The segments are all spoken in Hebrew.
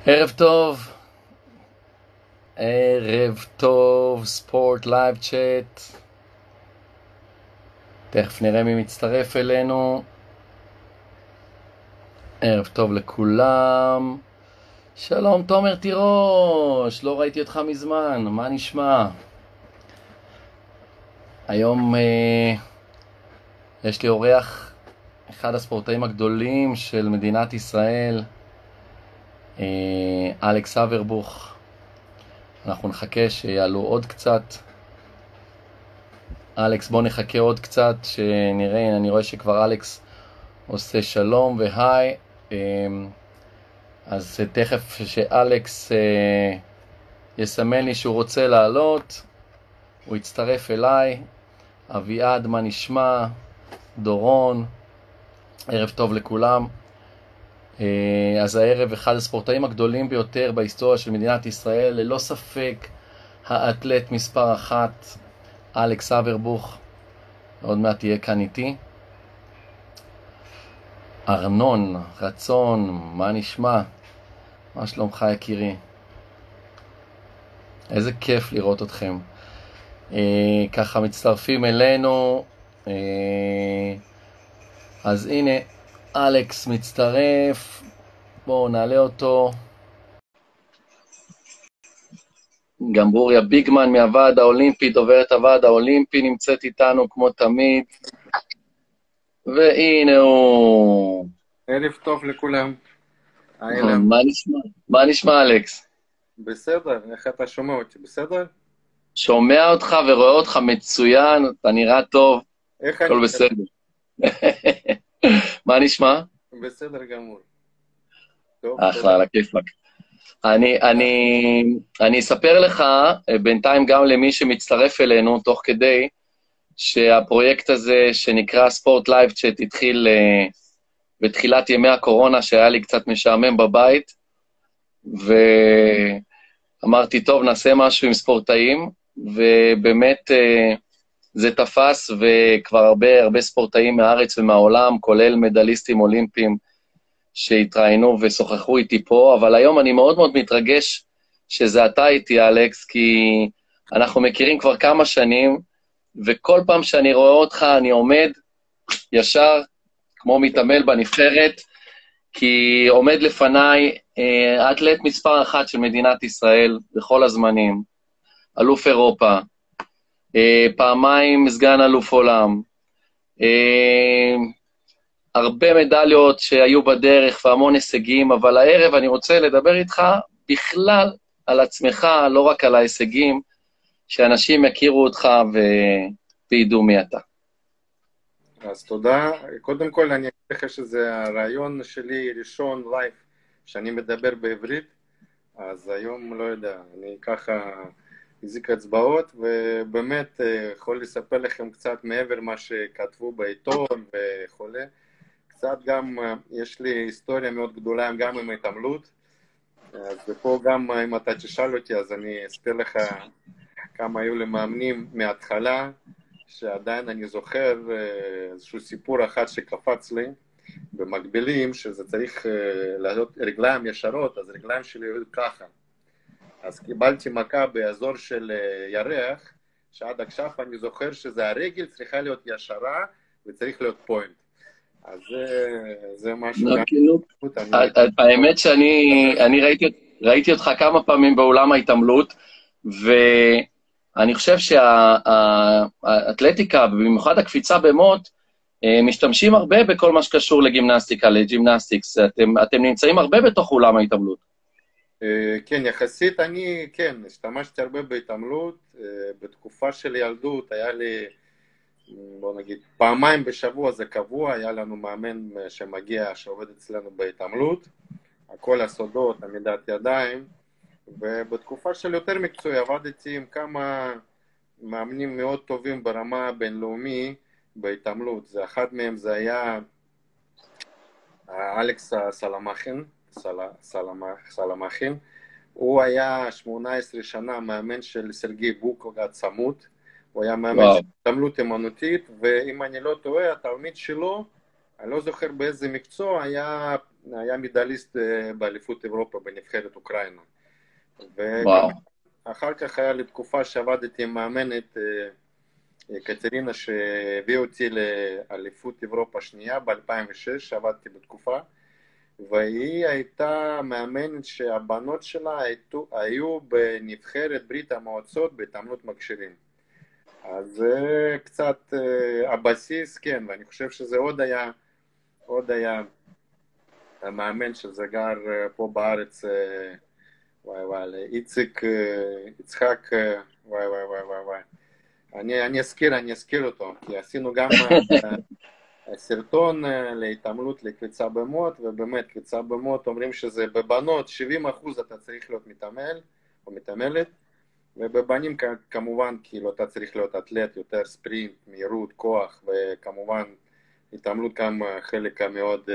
ערב טוב, ערב טוב, ספורט לייב צ'אט. תכף נראה מי מצטרף אלינו. ערב טוב לכולם. שלום תומר תירוש, לא ראיתי אותך מזמן, מה נשמע? היום יש לי אורח, אחד הספורטאים הגדולים של מדינת ישראל, אלכס אברבוך. אנחנו נחכה שיעלו עוד קצת. אלכס, בוא נחכה עוד קצת שנראה. אני רואה שכבר אלכס עושה שלום והי. אז תכף שאלכס יסמן לי שהוא רוצה לעלות, הוא יצטרף אליי. אביעד, מה נשמע? דורון, ערב טוב לכולם. אז הערב אחד הספורטאים הגדולים ביותר בהיסטוריה של מדינת ישראל, ללא ספק האתלט מספר 1, אלכס אברבוך. עוד מעט תהיה כאן איתי. ארנון, רצון, מה נשמע? מה שלומך יקירי? איזה כיף לראות אתכם. ככה מצטרפים אלינו. אז הנה אלכס מצטרף, בואו נעלה אותו. גם ברוריה ביגמן מהוועד האולימפי, דוברת הוועד האולימפי, נמצאת איתנו כמו תמיד. והנה הוא. ערב טוב לכולם. מה נשמע אלכס? בסדר, איך אתה שומע אותי? בסדר? שומע אותך ורואה אותך מצוין, אתה נראה טוב, הכל בסדר. מה נשמע? בסדר גמור. אחלה, על הכיפק. אני אספר לך בינתיים גם למי שמצטרף אלינו תוך כדי שהפרויקט הזה שנקרא ספורט לייב צ'אט התחיל בתחילת ימי הקורונה, שהיה לי קצת משעמם בבית, ואמרתי טוב נעשה משהו עם ספורטאים, ובאמת זה תפס, וכבר הרבה ספורטאים מהארץ ומהעולם, כולל מדליסטים אולימפיים שהתראינו ושוחחו איתי פה. אבל היום אני מאוד מאוד מתרגש שזה אתה איתי אלכס, כי אנחנו מכירים כבר כמה שנים, וכל פעם שאני רואה אותך אני עומד ישר כמו מתעמל בנבחרת, כי עומד לפניי אתלט מספר 1 של מדינת ישראל בכל הזמנים, אלוף אירופה, פעמיים סגן אלוף עולם, הרבה מדליות שהיו בדרך והמון הישגים, אבל הערב אני רוצה לדבר איתך בכלל על עצמך, לא רק על ההישגים, שאנשים יכירו אותך וידעו מי אתה. אז תודה. קודם כל אני אגיד לך שזה הרעיון שלי ראשון לייב, שאני מדבר בעברית, אז היום לא יודע, אני ככה הזיק אצבעות, ובאמת יכול לספר לכם קצת מעבר מה שכתבו בעיתון וכולי. קצת גם יש לי היסטוריה מאוד גדולה גם עם התעמלות, אז פה גם אם אתה תשאל אותי אז אני אספר לך כמה היו לי מאמנים מההתחלה, שעדיין אני זוכר איזשהו סיפור אחד שקפץ לי במקבילים, שזה צריך לעשות רגליים ישרות, אז רגליים שלי היו ככה. אז קיבלתי מכה באזור של ירח, שעד עכשיו אני זוכר שזה הרגל צריכה להיות ישרה וצריך להיות פוינט. אז זה משהו... האמת שאני ראיתי אותך כמה פעמים באולם ההתעמלות, ואני חושב שהאתלטיקה, במיוחד הקפיצה במוט, משתמשים הרבה בכל מה שקשור לגימנסטיקה, לג'ימנסטיקס. אתם נמצאים הרבה בתוך אולם ההתעמלות. כן, יחסית אני, כן, השתמשתי הרבה בהתעמלות. בתקופה של ילדות היה לי, בוא נגיד, פעמיים בשבוע זה קבוע, היה לנו מאמן שמגיע, שעובד אצלנו בהתעמלות, הכל הסודות, עמידת ידיים, ובתקופה של יותר מקצועי עבדתי עם כמה מאמנים מאוד טובים ברמה הבינלאומי בהתעמלות. זה אחד מהם זה היה אלכס סלמכין, הוא היה 18 שנה מאמן של סרגי בוקוגה צמוד, הוא היה מאמן של התעמלות אמנותית, ואם אני לא טועה, התלמיד שלו, אני לא זוכר באיזה מקצוע, היה היה מדליסט באליפות אירופה בנבחרת אוקראינה. וואו. ואחר כך היה לי תקופה שעבדתי עם מאמנת קטרינה שהביא אותי לאליפות אירופה שנייה ב-2006, עבדתי בתקופה, והיא הייתה מאמנת שהבנות שלה היו בנבחרת ברית המועצות בהתעמלות מכשירים. אז זה קצת הבסיס, כן, ואני חושב שזה עוד היה המאמן שזה גר פה בארץ, יצחק, אני אזכיר אותו, כי עשינו גם סרטון להתעמלות לקפיצה במוט, ובאמת קפיצה במוט אומרים שזה בבנות 70% אתה צריך להיות מתעמל או מתעמלת, ובבנים כמובן כאילו אתה צריך להיות אתלט, יותר ספרינט, מהירות, כוח, וכמובן התעמלות גם חלק המאוד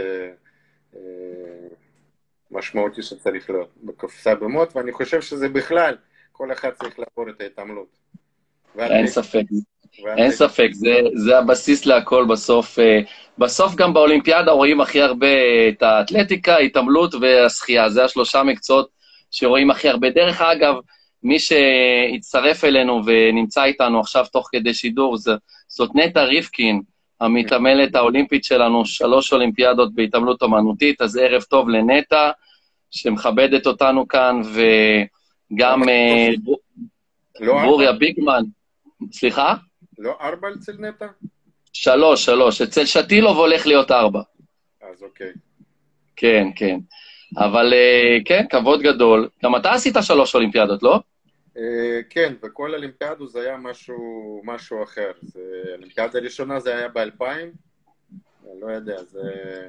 משמעותי שצריך להיות בקפיצה במוט, ואני חושב שזה בכלל, כל אחד צריך לעבור את ההתעמלות. אין ספק. אין ספק, זה הבסיס להכל בסוף. בסוף גם באולימפיאדה רואים הכי הרבה את האתלטיקה, התעמלות והשחייה. זה השלושה מקצועות שרואים הכי הרבה. דרך אגב, מי שהצטרף אלינו ונמצא איתנו עכשיו תוך כדי שידור, זאת נטע ריבקין, המתעמלת האולימפית שלנו, 3 אולימפיאדות בהתעמלות אומנותית, אז ערב טוב לנטע, שמכבדת אותנו כאן, וגם בוריה ביגמן. סליחה? לא 4 אצל נטע? 3. אצל שטילוב הולך להיות 4. אז אוקיי. כן, כן. אבל כן, כבוד גדול. גם אתה עשית 3 אולימפיאדות, לא? כן, וכל אולימפיאדו זה היה משהו אחר. האולימפיאדה הראשונה זה היה ב-2000. אני לא יודע, זה...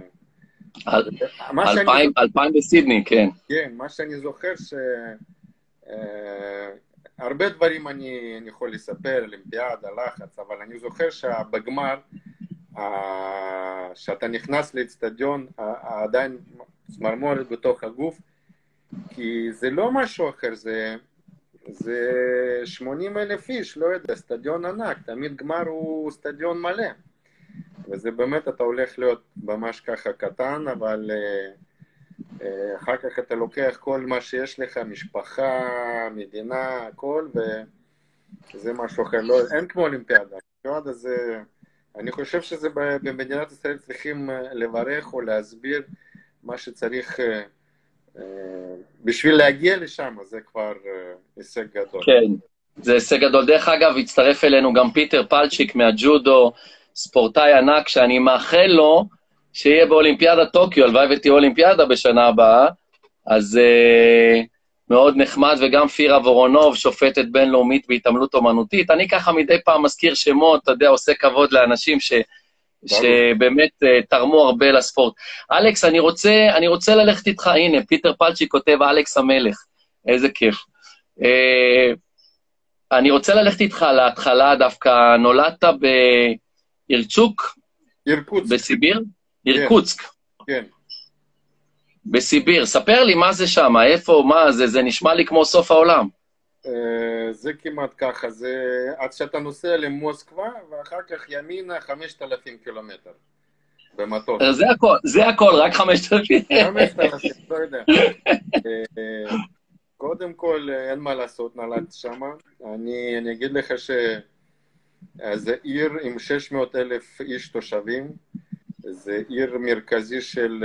2000 בסידני, כן. כן, מה שאני זוכר הרבה דברים אני יכול לספר, אולימפיאדה, לחץ, אבל אני זוכר שבגמר, שאתה נכנס לאצטדיון, עדיין צמרמורת בתוך הגוף, כי זה לא משהו אחר, זה 80,000 איש, לא יודע, אצטדיון ענק, תמיד גמר הוא אצטדיון מלא, וזה באמת אתה הולך להיות ממש ככה קטן, אבל אחר כך אתה לוקח כל מה שיש לך, משפחה, מדינה, הכל, וזה משהו אחר. לא, אין כמו אולימפיאדה. אולימפיאדה זה... אני חושב שזה במדינת ישראל צריכים לברך או להסביר מה שצריך בשביל להגיע לשם, זה כבר הישג גדול. כן, זה הישג גדול. דרך אגב, הצטרף אלינו גם פיטר פלצ'יק מהג'ודו, ספורטאי ענק, שאני מאחל לו שיהיה באולימפיאדה טוקיו, הלוואי ותהיה אולימפיאדה בשנה הבאה, אז מאוד נחמד, וגם פירה וורונוב, שופטת בינלאומית בהתעמלות אומנותית. אני ככה מדי פעם מזכיר שמות, אתה יודע, עושה כבוד לאנשים שבאמת תרמו הרבה לספורט. אלכס, אני רוצה ללכת איתך, הנה, פיטר פלצ'יק כותב אלכס המלך, איזה כיף. אני רוצה ללכת איתך להתחלה, דווקא נולדת באירצ'וק? אירקוצק. בסיביר? אירקוצק. כן. בסיביר. ספר לי מה זה שם, איפה, מה זה, זה נשמע לי כמו סוף העולם. זה כמעט ככה, זה עד שאתה נוסע למוסקבה, ואחר כך ימינה 5,000 קילומטר במטוס. זה הכל, רק 5,000. 5,000, לא יודע. קודם כל, אין מה לעשות, נולדתי שם. אני אגיד לך שזה עיר עם 600,000 איש תושבים, זה עיר מרכזי של,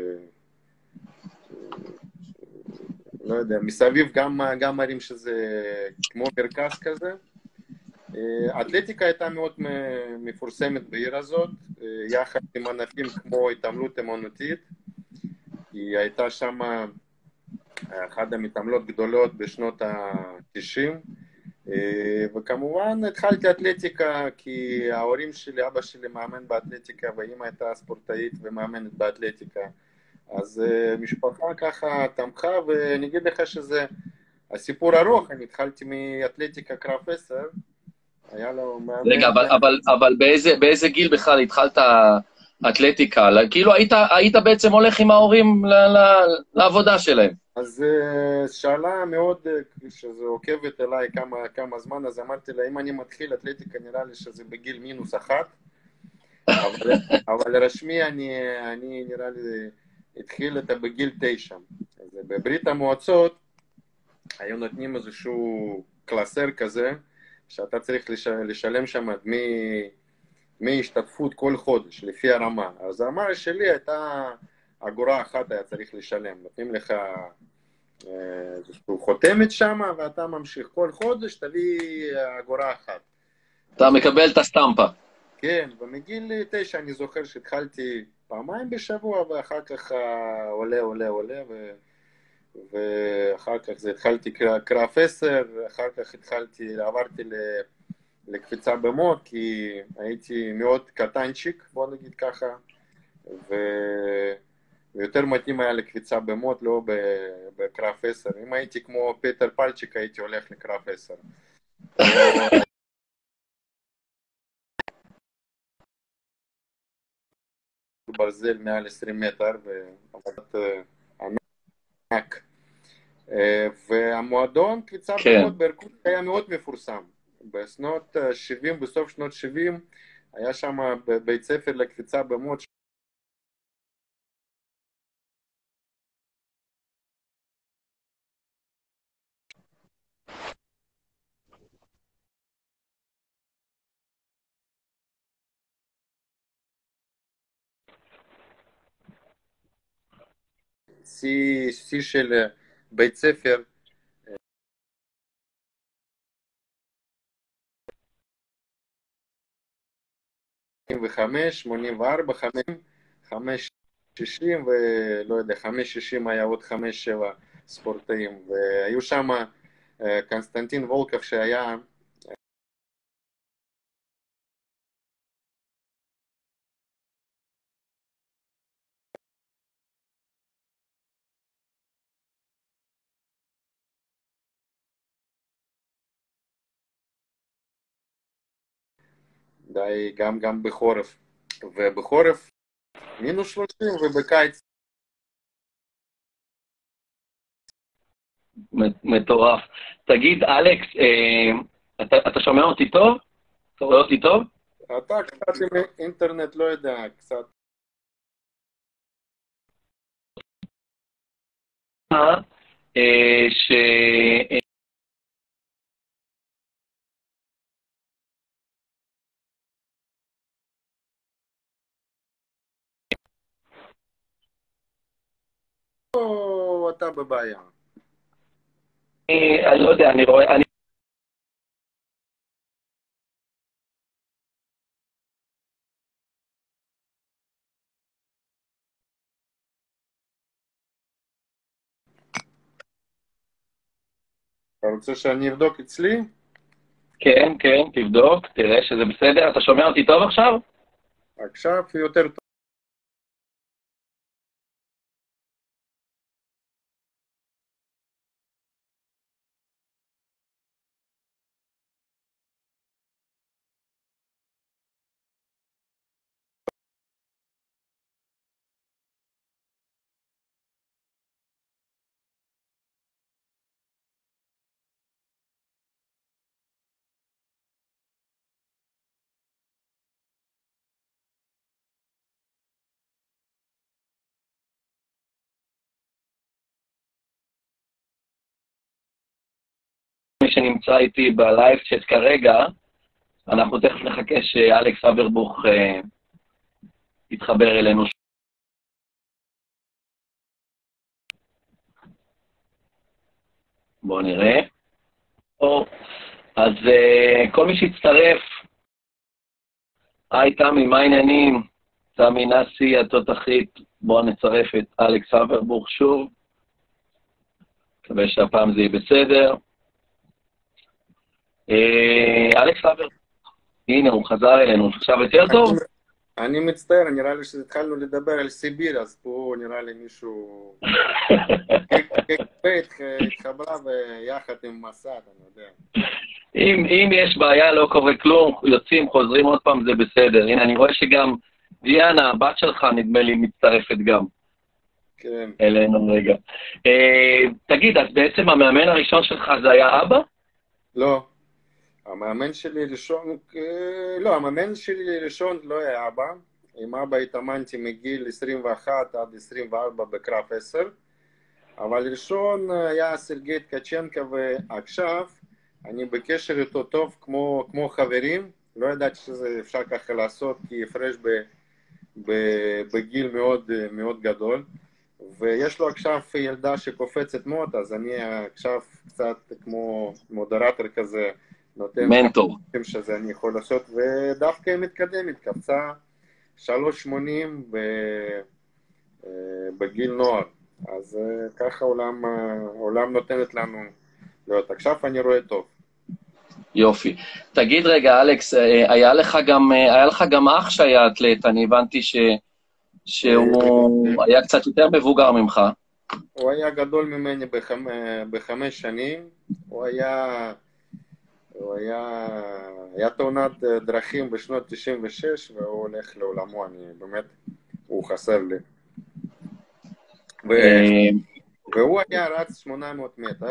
לא יודע, מסביב גם ערים שזה כמו מרכז כזה. אתלטיקה הייתה מאוד מפורסמת בעיר הזאת, יחד עם ענפים כמו התעמלות אמנותית. היא הייתה שם אחת המתעמלות גדולות בשנות ה-90, וכמובן התחלתי אתלטיקה כי ההורים שלי, אבא שלי מאמן באתלטיקה ואמא הייתה ספורטאית ומאמנת באתלטיקה, אז משפחה ככה תמכה, ואני אגיד לך שזה הסיפור ארוך. אני התחלתי מאתלטיקה קרב 10, היה לו מאמן... רגע, אבל באיזה גיל בכלל התחלת אתלטיקה? כאילו היית בעצם הולך עם ההורים לעבודה שלהם. אז שאלה מאוד, שזה עוקבת אליי כמה זמן, אז אמרתי לה, אם אני מתחיל אתלטיקה נראה לי שזה בגיל -1, אבל רשמי אני נראה לי התחיל את בגיל 9. אז בברית המועצות היו נותנים איזשהו קלאסר כזה, שאתה צריך לשלם שם דמי השתתפות כל חודש, לפי הרמה. אז הרמה שלי הייתה אגורה אחת היה צריך לשלם. נותנים לך איזשהו חותמת שם, ואתה ממשיך כל חודש, תביא אגורה אחת. אתה מקבל את הסטמפה. כן, ומגיל 9 אני זוכר שהתחלתי פעמיים בשבוע, ואחר כך עולה, ואחר כך התחלתי קרב 10, אחר כך עברתי לקפיצה במוט, כי הייתי מאוד קטנצ'יק, בוא נגיד ככה, ויותר מתאים היה לקפיצה במוט, לא בקרב 10. אם הייתי כמו פטר פלצ'יק, הייתי הולך לקרב 10. ברזל מעל 20 מטר, ועמדת ענק. והמועדון קפיצה במוט בארקות היה מאוד מפורסם. בשנות 70, בסוף שנות 70, היה שם בית ספר לקפיצה במוט. שיא של בית ספר, 85, 84, 5, 60, ולא יודע, 5, 60 היה עוד 5, 7 ספורטאים, והיו שם קונסטנטין וולקוב שהיה די גם בחורף, ובחורף מינוס 30 ובקיץ. מטורף. תגיד, אלכס, אתה שומע אותי טוב? אתה רואה אותי טוב? אתה קצת עם אינטרנט, לא יודע, קצת. ש... או אתה בבעיה? אני לא יודע, אני רואה... אתה רוצה שאני אבדוק אצלי? כן, תבדוק, תראה שזה בסדר. אתה שומע אותי טוב עכשיו? עכשיו יותר טוב. מי שנמצא איתי בלייב צ'אט כרגע, אנחנו תכף נחכה שאלכס אברבוך יתחבר אלינו. בואו נראה. אז כל מי שהצטרף, היי תמי, מה העניינים? תמי נסי, התותחית, בואו נצרף את אלכס אברבוך שוב. מקווה שהפעם זה יהיה בסדר. אלכס אברבוך, הנה הוא חזר אלינו, עכשיו יותר טוב? אני מצטער, נראה לי שהתחלנו לדבר על סיביר, אז פה נראה לי מישהו התחברה ויחד עם מסע, אני יודע. אם יש בעיה, לא קורה כלום, יוצאים, חוזרים עוד פעם, זה בסדר. הנה, אני רואה שגם דיאנה, הבת שלך, נדמה לי, מצטרפת גם. כן. אלינו רגע. תגיד, אז בעצם המאמן הראשון שלך זה היה אבא? לא. המאמן שלי ראשון לא היה אבא. עם אבא התאמנתי מגיל 21 עד 24 בקרב 10, אבל ראשון היה סרגי טקצ'נקה, ועכשיו אני בקשר איתו טוב כמו חברים. לא ידעתי שזה אפשר ככה לעשות, כי הפרש בגיל מאוד מאוד גדול, ויש לו עכשיו ילדה שקופצת מאוד, אז אני עכשיו קצת כמו מודרטור כזה, נותן מנטור. כמה שזה אני יכול לעשות, ודווקא היא מתקדמת, קפצה 3.80 בגיל נוער. אז ככה העולם נותנת לנו להיות. עכשיו אני רואה טוב. יופי. תגיד רגע, אלכס, היה לך גם אח שהיה אתלט, אני הבנתי שהוא היה קצת יותר מבוגר ממך. הוא היה גדול ממני ב5 שנים, הוא היה תאונת דרכים בשנות 96, והוא הולך לעולמו, הוא חסר לי. והוא היה רץ 800 מטר,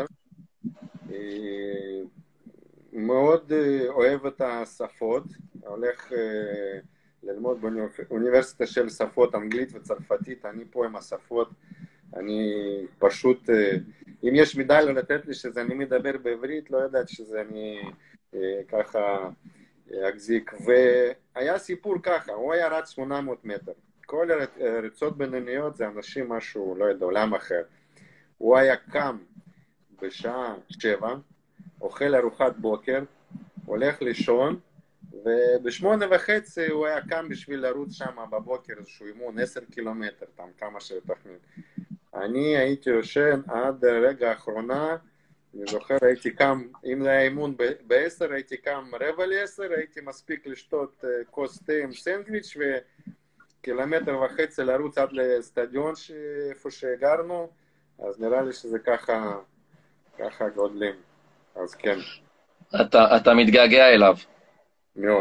מאוד אוהב את השפות, הולך ללמוד באוניברסיטה של שפות אנגלית וצרפתית. אני פה עם השפות, אני פשוט, אם יש מדליה לתת לי שזה אני מדבר בעברית, לא יודעת שזה אני ככה אגזיק. והיה סיפור ככה, הוא היה רץ 800 מטר, כל הרצות בינוניות זה אנשים משהו, לא יודע, עולם אחר. הוא היה קם בשעה 7, אוכל ארוחת בוקר, הולך לישון, וב8:30 הוא היה קם בשביל לרוץ שם בבוקר איזשהו אימון 10 קילומטר, כמה שתכנית. אני הייתי יושן עד הרגע האחרונה, אני זוכר, הייתי קם, אם זה היה אימון ב10, הייתי קם 9:45, הייתי מספיק לשתות כוס תה עם סנדוויץ' וקילומטר וחצי לרוץ עד לסטדיון איפה שגרנו, אז נראה לי שזה ככה גודלים, אז כן. אתה מתגעגע אליו. מאוד.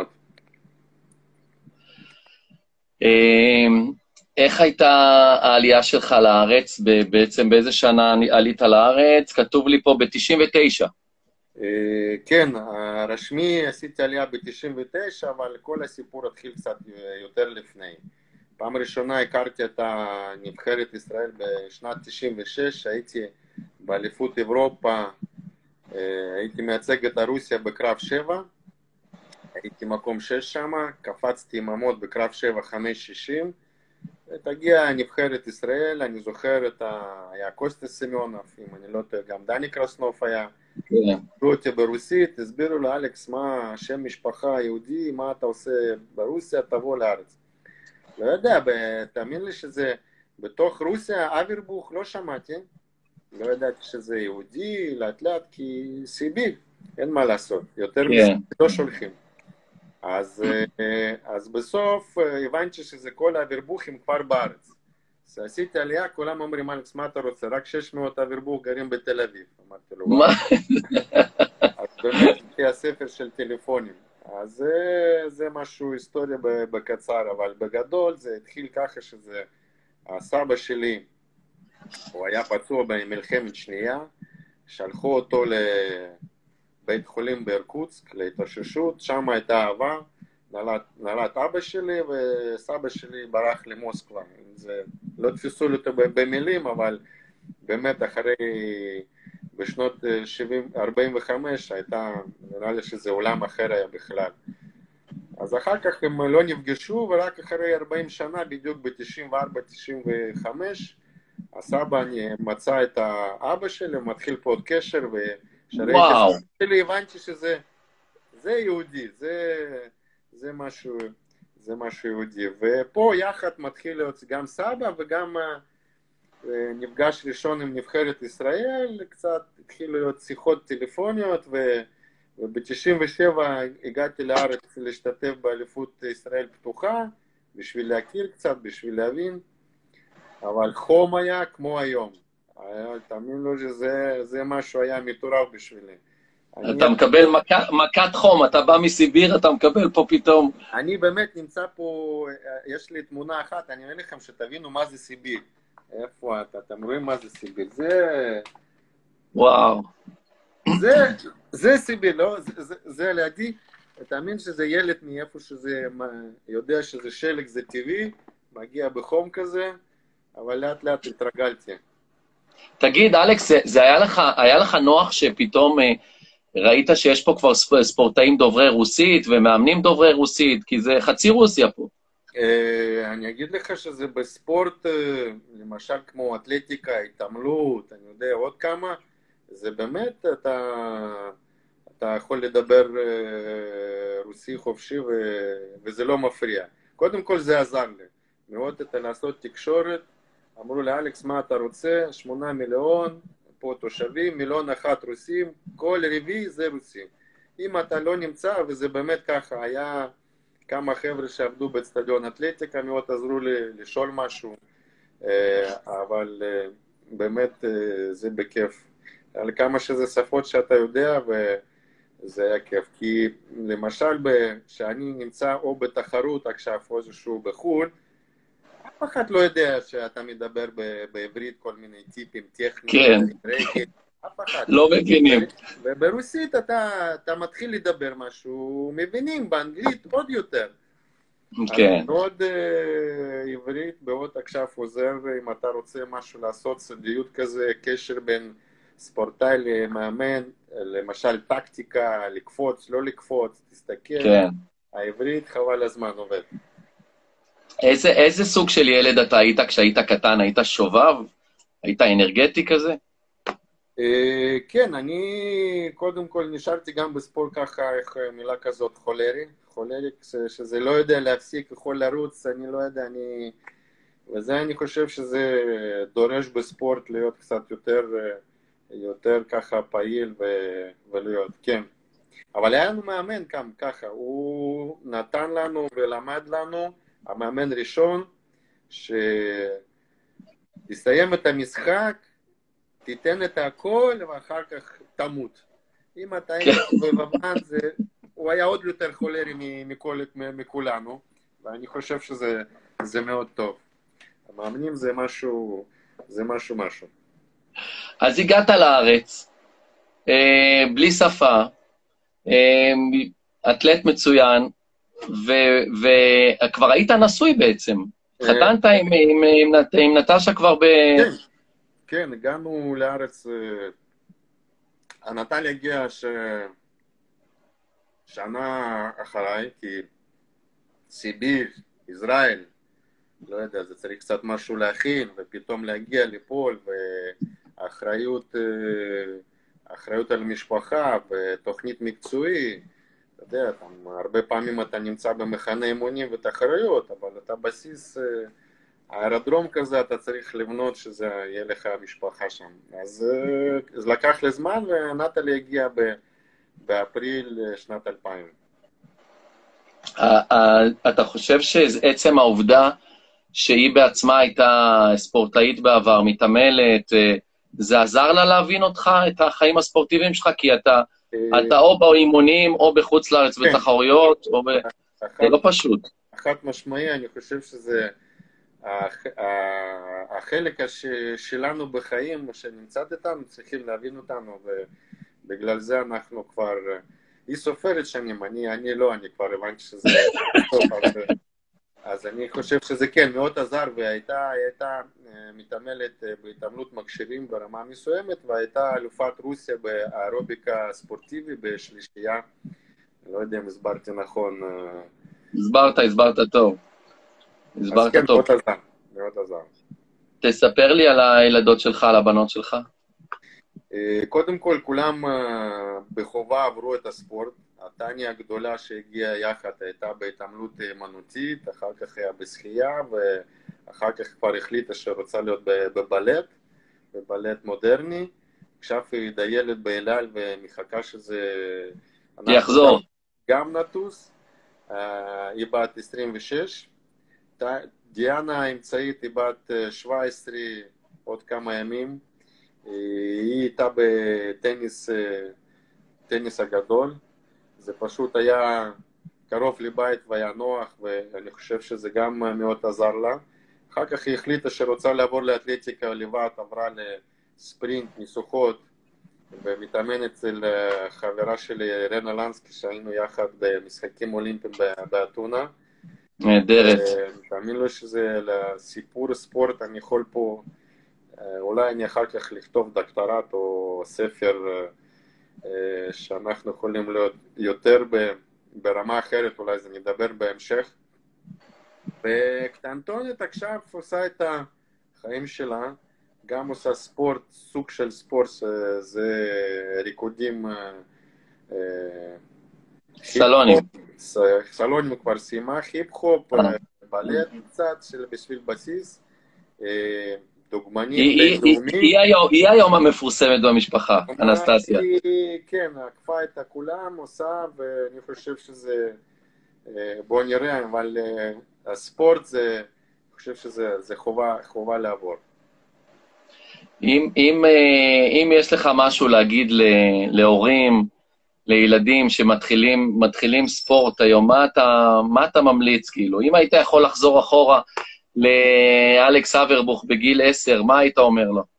איך הייתה העלייה שלך לארץ? בעצם באיזה שנה עלית לארץ? כתוב לי פה ב-99. כן, הרשמי עשיתי עלייה ב-99, אבל כל הסיפור התחיל קצת יותר לפני. פעם ראשונה הכרתי את הנבחרת ישראל בשנת 96, הייתי באליפות אירופה, הייתי מייצג את רוסיה בקרב 7, הייתי מקום 6 שם, קפצתי עם עמוד בקרב 7 5.60, תגיע נבחרת ישראל, אני זוכר היה קוסטה סמיונוב, אם אני לא טועה, גם דני קרסנוף היה, דיברו אותי ברוסית, הסבירו לו, אלכס, מה שם משפחה יהודי, מה אתה עושה ברוסיה, תבוא לארץ. לא יודע, תאמין לי שזה בתוך רוסיה, אבירבוך לא שמעתי, לא ידעתי שזה יהודי, לאט לאט, כי סיבי, אין מה לעשות, יותר מזה לא שולחים. אז בסוף הבנתי שזה כל האבירבוכים כבר בארץ. אז עשיתי עלייה, כולם אומרים, אלכס, מה אתה רוצה? רק 600 אבירבוך גרים בתל אביב. אמרתי לו, מה? אז באמת, לפי הספר של טלפונים. אז זה משהו היסטוריה בקצר, אבל בגדול זה התחיל ככה שזה, הסבא שלי, הוא היה פצוע במלחמת שנייה, שלחו אותו לבית חולים בארקוצק, להתאוששות, שם הייתה אהבה, נולד אבא שלי, וסבא שלי ברח למוסקבה. זה, לא תפסו אותו במילים, אבל באמת אחרי, בשנות 45 הייתה, נראה לי שזה עולם אחר היה בכלל. אז אחר כך הם לא נפגשו, ורק אחרי 40 שנה, בדיוק ב-94-95, הסבא מצא את האבא שלי, מתחיל פה עוד קשר, ושראיתי את הסבא שלי, הבנתי שזה יהודי, זה משהו יהודי. ופה יחד מתחיל להיות גם סבא, וגם נפגש ראשון עם נבחרת ישראל, קצת התחילו להיות שיחות טלפוניות, וב-97 הגעתי לארץ להשתתף באליפות ישראל פתוחה, בשביל להכיר קצת, בשביל להבין, אבל חום היה כמו היום. תאמין לו שזה משהו היה מטורף בשבילי. אתה מקבל מכת חום, אתה בא מסיביר, אתה מקבל פה פתאום. אני באמת נמצא פה, יש לי תמונה אחת, אני אומר לכם שתבינו מה זה סיביר. איפה אתם רואים מה זה סיביר? וואו. זה סיביר, לא? זה לידי, תאמין שזה ילד מאיפה שזה, יודע שזה שלג, זה טבעי, מגיע בחום כזה, אבל לאט לאט התרגלתי. תגיד, אלכס, זה היה לך נוח שפתאום ראית שיש פה כבר ספורטאים דוברי רוסית ומאמנים דוברי רוסית, כי זה חצי רוסיה פה. אני אגיד לך שזה בספורט, למשל כמו אתלטיקה, התעמלות, אני יודע עוד כמה, זה באמת, אתה יכול לדבר רוסי חופשי וזה לא מפריע. קודם כל זה עזר לי, מאוד לעשות תקשורת, אמרו לי, אלכס, מה אתה רוצה? 8 מיליון, פה תושבים, 1.1 מיליון רוסים, כל רביעי זה רוסים. אם אתה לא נמצא, וזה באמת ככה, היה כמה חבר'ה שעבדו באצטדיון אתלטיקה, מאוד עזרו לי לשאול משהו, אבל באמת זה בכיף. על כמה שזה שפות שאתה יודע, וזה היה כיף. כי למשל, כשאני נמצא או בתחרות עכשיו או איזשהו בחו"ל, אף אחד לא יודע שאתה מדבר בעברית כל מיני טיפים טכניים, כן. לא מבינים. וברוסית אתה מתחיל לדבר משהו, מבינים, באנגלית עוד יותר. כן. מאוד עברית, מאוד עכשיו עוזר, אם אתה רוצה משהו לעשות, סודיות כזה, קשר בין ספורטאי למאמן, למשל טקטיקה, לקפוץ, לא לקפוץ, תסתכל. כן. העברית חבל הזמן עובד. איזה סוג של ילד אתה היית כשהיית קטן? היית שובב? היית אנרגטי כזה? כן, אני קודם כל נשארתי גם בספורט ככה, איך מילה כזאת, חולרי, שזה לא יודע להפסיק, יכול לרוץ, אני לא יודע, וזה אני חושב שזה דורש בספורט להיות קצת יותר ככה פעיל ולהיות, כן. אבל היה לנו מאמן ככה, הוא נתן לנו ולמד לנו, המאמן ראשון, שתסיים את המשחק, תיתן את הכל ואחר כך תמות. אם אתה היית בבן, הוא היה עוד יותר חולרי מכולנו, ואני חושב שזה מאוד טוב. המאמנים זה משהו. אז הגעת לארץ, בלי שפה, אתלט מצוין, וכבר היית נשוי בעצם. חתנת עם נטשה כבר כן, הגענו לארץ, נטליה הגיעה שנה אחריי, כי סיביר, ישראל, לא יודע, זה צריך קצת משהו להכין, ופתאום להגיע ליפול, ואחריות על משפחה, ותוכנית מקצועי, אתה יודע, הרבה פעמים אתה נמצא במחנה אימונים ותחרויות, אבל אתה בסיס האירודרום כזה, אתה צריך לבנות שזה יהיה לך משפחה שם. אז לקח לי זמן, ונטלי הגיעה באפריל שנת 2000. אתה חושב שעצם העובדה שהיא בעצמה הייתה ספורטאית בעבר, מתעמלת, זה עזר לה להבין אותך, את החיים הספורטיביים שלך? כי אתה או באימונים, או בחוץ לארץ בתחרויות, זה לא פשוט. אחת משמעי, אני חושב שזה החלק שלנו בחיים, שנמצאת איתנו, צריכים להבין אותנו, ובגלל זה אנחנו כבר, היא סופרת שנים, אני לא, אני כבר הבנתי שזה טוב, אז אני חושב שזה כן, מאוד עזר, והייתה מתעמלת בהתעמלות מכשירים ברמה מסוימת, והייתה אלופת רוסיה באירוביקה ספורטיבי בשלישייה, לא יודע אם הסברתי נכון. הסברת טוב. אז כן, מאוד עזר. תספר לי על הילדות שלך, על הבנות שלך. קודם כל, כולם בחובה עברו את הספורט. טניה הגדולה שהגיעה יחד הייתה בהתעמלות אמנותית, אחר כך היה בשחייה, ואחר כך כבר החליטה שרוצה להיות בבלט מודרני. עכשיו היא דיילת באלעל ומחכה שזה יחזור. גם נטוס. היא בת 26. דיאנה האמצעית היא בת 17 עוד כמה ימים. היא הייתה בטניס הגדול. זה פשוט היה קרוב לבית והיה נוח, ואני חושב שזה גם מאוד עזר לה. אחר כך היא החליטה שרוצה לעבור לאתלטיקה לבד, עברה לספרינט, ניסוחות, ומתאמן אצל חברה שלי, רנה לנסקי, שהיינו יחד במשחקים אולימפיים באתונה. נהדרת. תאמין לו שזה לסיפור ספורט, אני יכול פה, אולי אני אחר כך לכתוב דוקטורט או ספר שאנחנו יכולים להיות יותר ברמה אחרת, אולי זה נדבר בהמשך. וקטנטונת עכשיו עושה את החיים שלה, גם עושה ספורט, סוג של ספורט, זה ריקודים, סלונים. סלונים כבר סיימה, היפ-הופ, בלט קצת בשביל בסיס, דוגמנית בינלאומית. היא היום המפורסמת במשפחה, אנסטסיה. כן, עקפה את כולם, עושה, ואני חושב שזה, בוא נראה, אבל הספורט זה, אני חושב שזה חובה לעבור. אם יש לך משהו להגיד להורים, לילדים שמתחילים ספורט היום, מה אתה ממליץ? כאילו, אם היית יכול לחזור אחורה לאלכס אברבוך בגיל 10, מה היית אומר לו?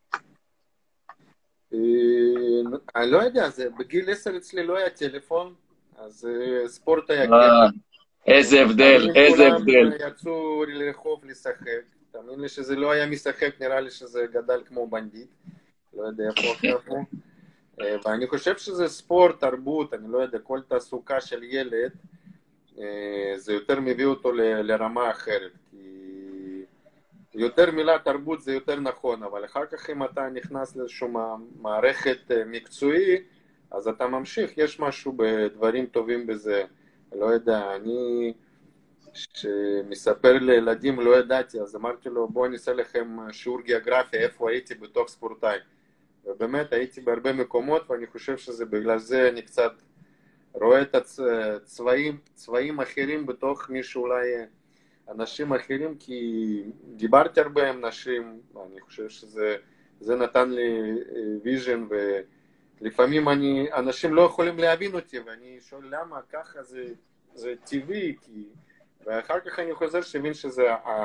אני לא יודע, בגיל 10 אצלי לא היה טלפון, אז ספורט היה איזה הבדל, איזה הבדל. כולם יצאו לרחוב לשחק, תאמין לי שזה לא היה משחק, נראה לי שזה גדל כמו בנדיט, לא יודע איפה עכשיו הוא. ואני חושב שזה ספורט, תרבות, אני לא יודע, כל תעסוקה של ילד, זה יותר מביא אותו לרמה אחרת, כי יותר מילה תרבות זה יותר נכון, אבל אחר כך אם אתה נכנס לאיזושהי מערכת מקצועי, אז אתה ממשיך, יש משהו בדברים טובים בזה, לא יודע, אני שמספר לילדים לא ידעתי, אז אמרתי לו בואו נעשה לכם שיעור גיאוגרפיה, איפה הייתי בתוך ספורטאי. ובאמת הייתי בהרבה מקומות, ואני חושב שזה בגלל זה אני קצת רואה את צבעים אחרים בתוך מי שאולי אנשים אחרים, כי דיברתי הרבה עם נשים, ואני חושב שזה נתן לי ויז'ן, ולפעמים אנשים לא יכולים להבין אותי, ואני שואל למה ככה זה טבעי, ואחר כך אני חוזר שהבין שזה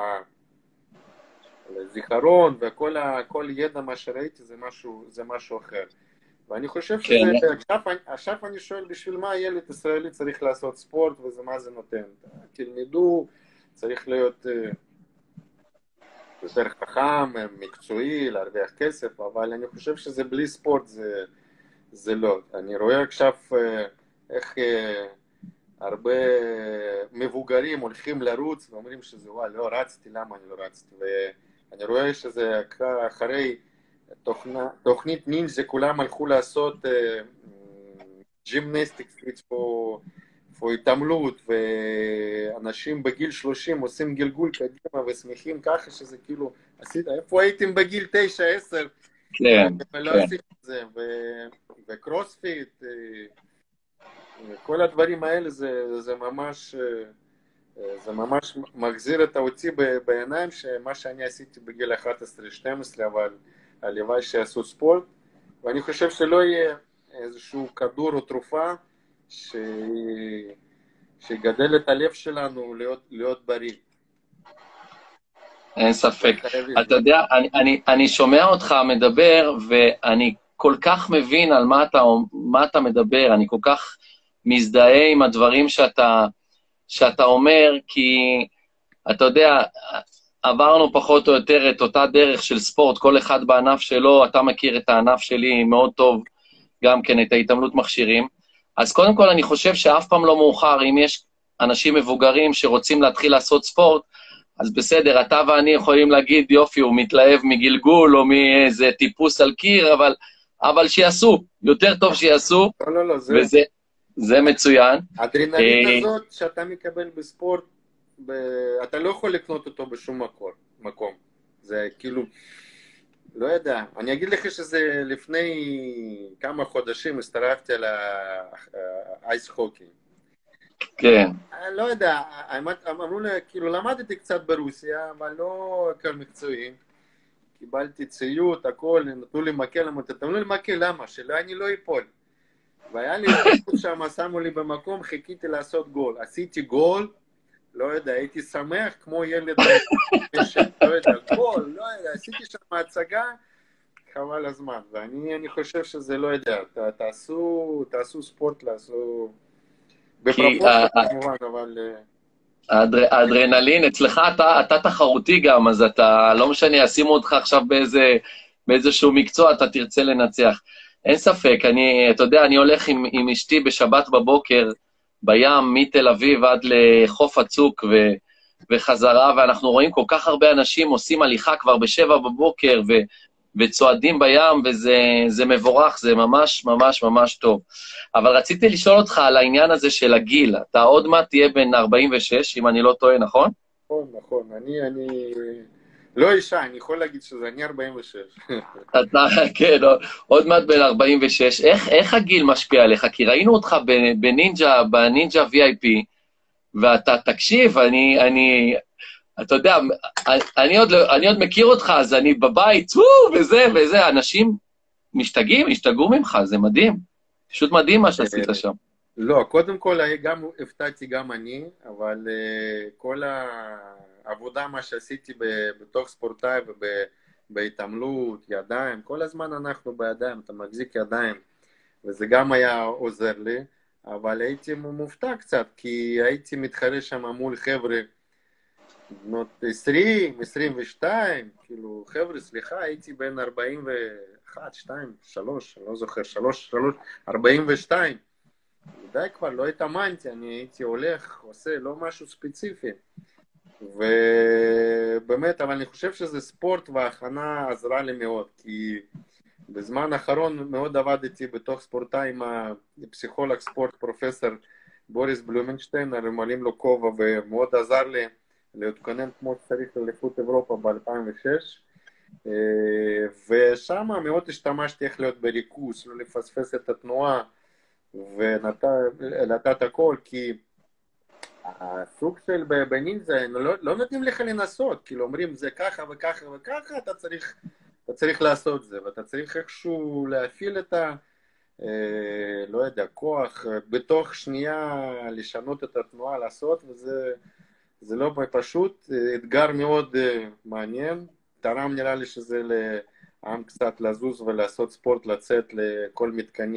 הזיכרון וכל ידע מה שראיתי זה משהו אחר. ואני חושב שזה, עכשיו אני שואל בשביל מה ילד ישראלי צריך לעשות ספורט וזה מה זה נותן. תלמדו, צריך להיות יותר חכם, מקצועי, להרוויח כסף, אבל אני חושב שזה בלי ספורט זה לא. אני רואה עכשיו איך הרבה מבוגרים הולכים לרוץ ואומרים שזה וואי, לא רצתי, למה אני לא רצתי? ואני רואה שזה אחרי תוכנית נינג'ה, כולם הלכו לעשות ג'ימנסטיקס התעמלות, ואנשים בגיל 30 עושים גלגול קדימה ושמחים ככה שזה כאילו, איפה הייתם בגיל 9-10? כן, ולא עשיתם את זה, וקרוספיט, כל הדברים האלה זה ממש מחזיר את אותי בעיניים שמה שאני עשיתי בגיל 11-12, אבל הלוואי שיעשו ספורט, ואני חושב שלא יהיה איזשהו כדור או תרופה שיגדל את הלב שלנו להיות בריא. אין ספק. אתה יודע, אני שומע אותך מדבר, ואני כל כך מבין על מה אתה מדבר, אני כל כך מזדהה עם הדברים שאתה אומר, כי אתה יודע, עברנו פחות או יותר את אותה דרך של ספורט, כל אחד בענף שלו, אתה מכיר את הענף שלי מאוד טוב, גם כן את ההתעמלות מכשירים, אז קודם כל אני חושב שאף פעם לא מאוחר, אם יש אנשים מבוגרים שרוצים להתחיל לעשות ספורט, אז בסדר, אתה ואני יכולים להגיד, יופי, הוא מתלהב מגלגול, או מאיזה טיפוס על קיר, אבל שיעשו, יותר טוב שיעשו, וזה מצוין. האדרנלין הזאת שאתה מקבל בספורט, אתה לא יכול לקנות אותו בשום מקום. זה כאילו, לא יודע, אני אגיד לך שזה לפני כמה חודשים הסתרפתי על האייס הוקי. כן. לא יודע, אמרו לי, כאילו למדתי קצת ברוסיה, אבל לא כמקצועי. קיבלתי ציוד, הכל, נתנו לי מקל, אמרו לי מקל, למה? שאני לא אפול. והיה לי שם, שמו לי במקום, חיכיתי לעשות גול. עשיתי גול, לא יודע, הייתי שמח כמו ילד, לא יודע, גול, לא יודע, עשיתי שם הצגה, חבל הזמן, ואני חושב שזה לא יודע, תעשו ספורט, בפרופורציה כמובן, אבל... האדרנלין, אצלך אתה תחרותי גם, אז אתה, לא משנה, ישימו אותך עכשיו באיזשהו מקצוע, אתה תרצה לנצח. אין ספק, אתה יודע, אני הולך עם אשתי בשבת בבוקר, בים, מתל אביב עד לחוף הצוק וחזרה, ואנחנו רואים כל כך הרבה אנשים עושים הליכה כבר ב7 בבוקר, וצועדים בים, וזה מבורך, זה ממש ממש ממש טוב. אבל רציתי לשאול אותך על העניין הזה של הגיל. אתה עוד מעט תהיה בן 46, אם אני לא טועה, נכון? נכון. אני לא אישה, אני יכול להגיד אני 46. אתה, כן, עוד מעט בן 46. איך הגיל משפיע עליך? כי ראינו אותך בנינג'ה VIP, ואתה תקשיב, אתה יודע, אני עוד מכיר אותך, אז אני בבית, וזה, אנשים השתגעו ממך, זה מדהים. פשוט מדהים מה שעשית שם. לא, קודם כל, הפתעתי גם אני, אבל כל העבודה, מה שעשיתי בתוך ספורטאי ובהתעמלות, ידיים, כל הזמן אנחנו בידיים, אתה מחזיק ידיים, וזה גם היה עוזר לי, אבל הייתי מופתע קצת, כי הייתי מתחרה שם מול חבר'ה, בנות 20, 22, כאילו, חבר'ה, סליחה, הייתי בין 41, 2, 3, אני לא זוכר, 3, 42. די כבר, לא התאמנתי, אני הייתי הולך, עושה, לא משהו ספציפי. ובאמת, אבל אני חושב שזה ספורט וההכנה עזרה לי מאוד, כי בזמן האחרון מאוד עבדתי בתוך ספורטאי עם הפסיכולוג ספורט, פרופסור בוריס בלומנשטיין, ממלאים לו כובע, ומאוד עזר לי להתכונן כמו שצריך לאליפות אירופה ב-2006, ושם מאוד השתמשתי איך להיות בריכוז, לא לפספס את התנועה, ונתת הכל, כי הסוג של בנינג'ה, לא נותנים לך לנסות, כאילו אומרים זה ככה וככה וככה, אתה צריך לעשות זה, ואתה צריך איכשהו להפעיל את לא יודע, כוח, בתוך שנייה לשנות את התנועה, לעשות, וזה לא פשוט, אתגר מאוד מעניין, תרם נראה לי שזה לעם קצת לזוז ולעשות ספורט, לצאת לכל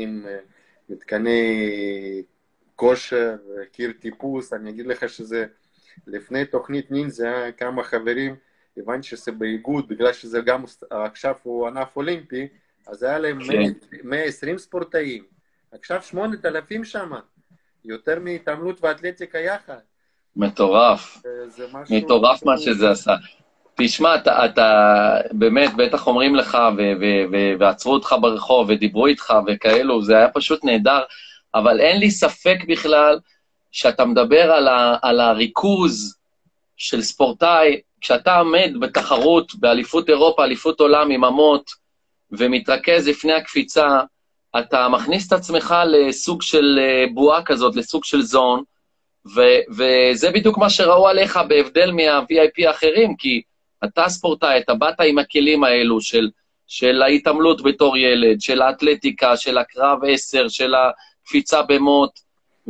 מתקני כושר, קיר טיפוס. אני אגיד לך שזה לפני תוכנית נינג'ה, כמה חברים, הבנתי שזה באיגוד, בגלל שזה גם עכשיו הוא ענף אולימפי, אז היה להם 120 ספורטאים, עכשיו 8,000 שם, יותר מהתעמלות ואתלטיקה יחד. מטורף, מטורף מה שזה עשה. תשמע, אתה באמת, בטח אומרים לך, ועצרו אותך ברחוב, ודיברו איתך וכאלו, זה היה פשוט נהדר, אבל אין לי ספק בכלל, שאתה מדבר על הריכוז של ספורטאי, כשאתה עומד בתחרות, באליפות אירופה, אליפות עולם עם אמות, ומתרכז לפני הקפיצה, אתה מכניס את עצמך לסוג של בועה כזאת, לסוג של זון, וזה בדיוק מה שראו עליך בהבדל מה-VIP האחרים, כי אתה ספורטאי, אתה באת עם הכלים האלו של ההתעמלות בתור ילד, של האתלטיקה, של הקרב 10, של הקפיצה במות,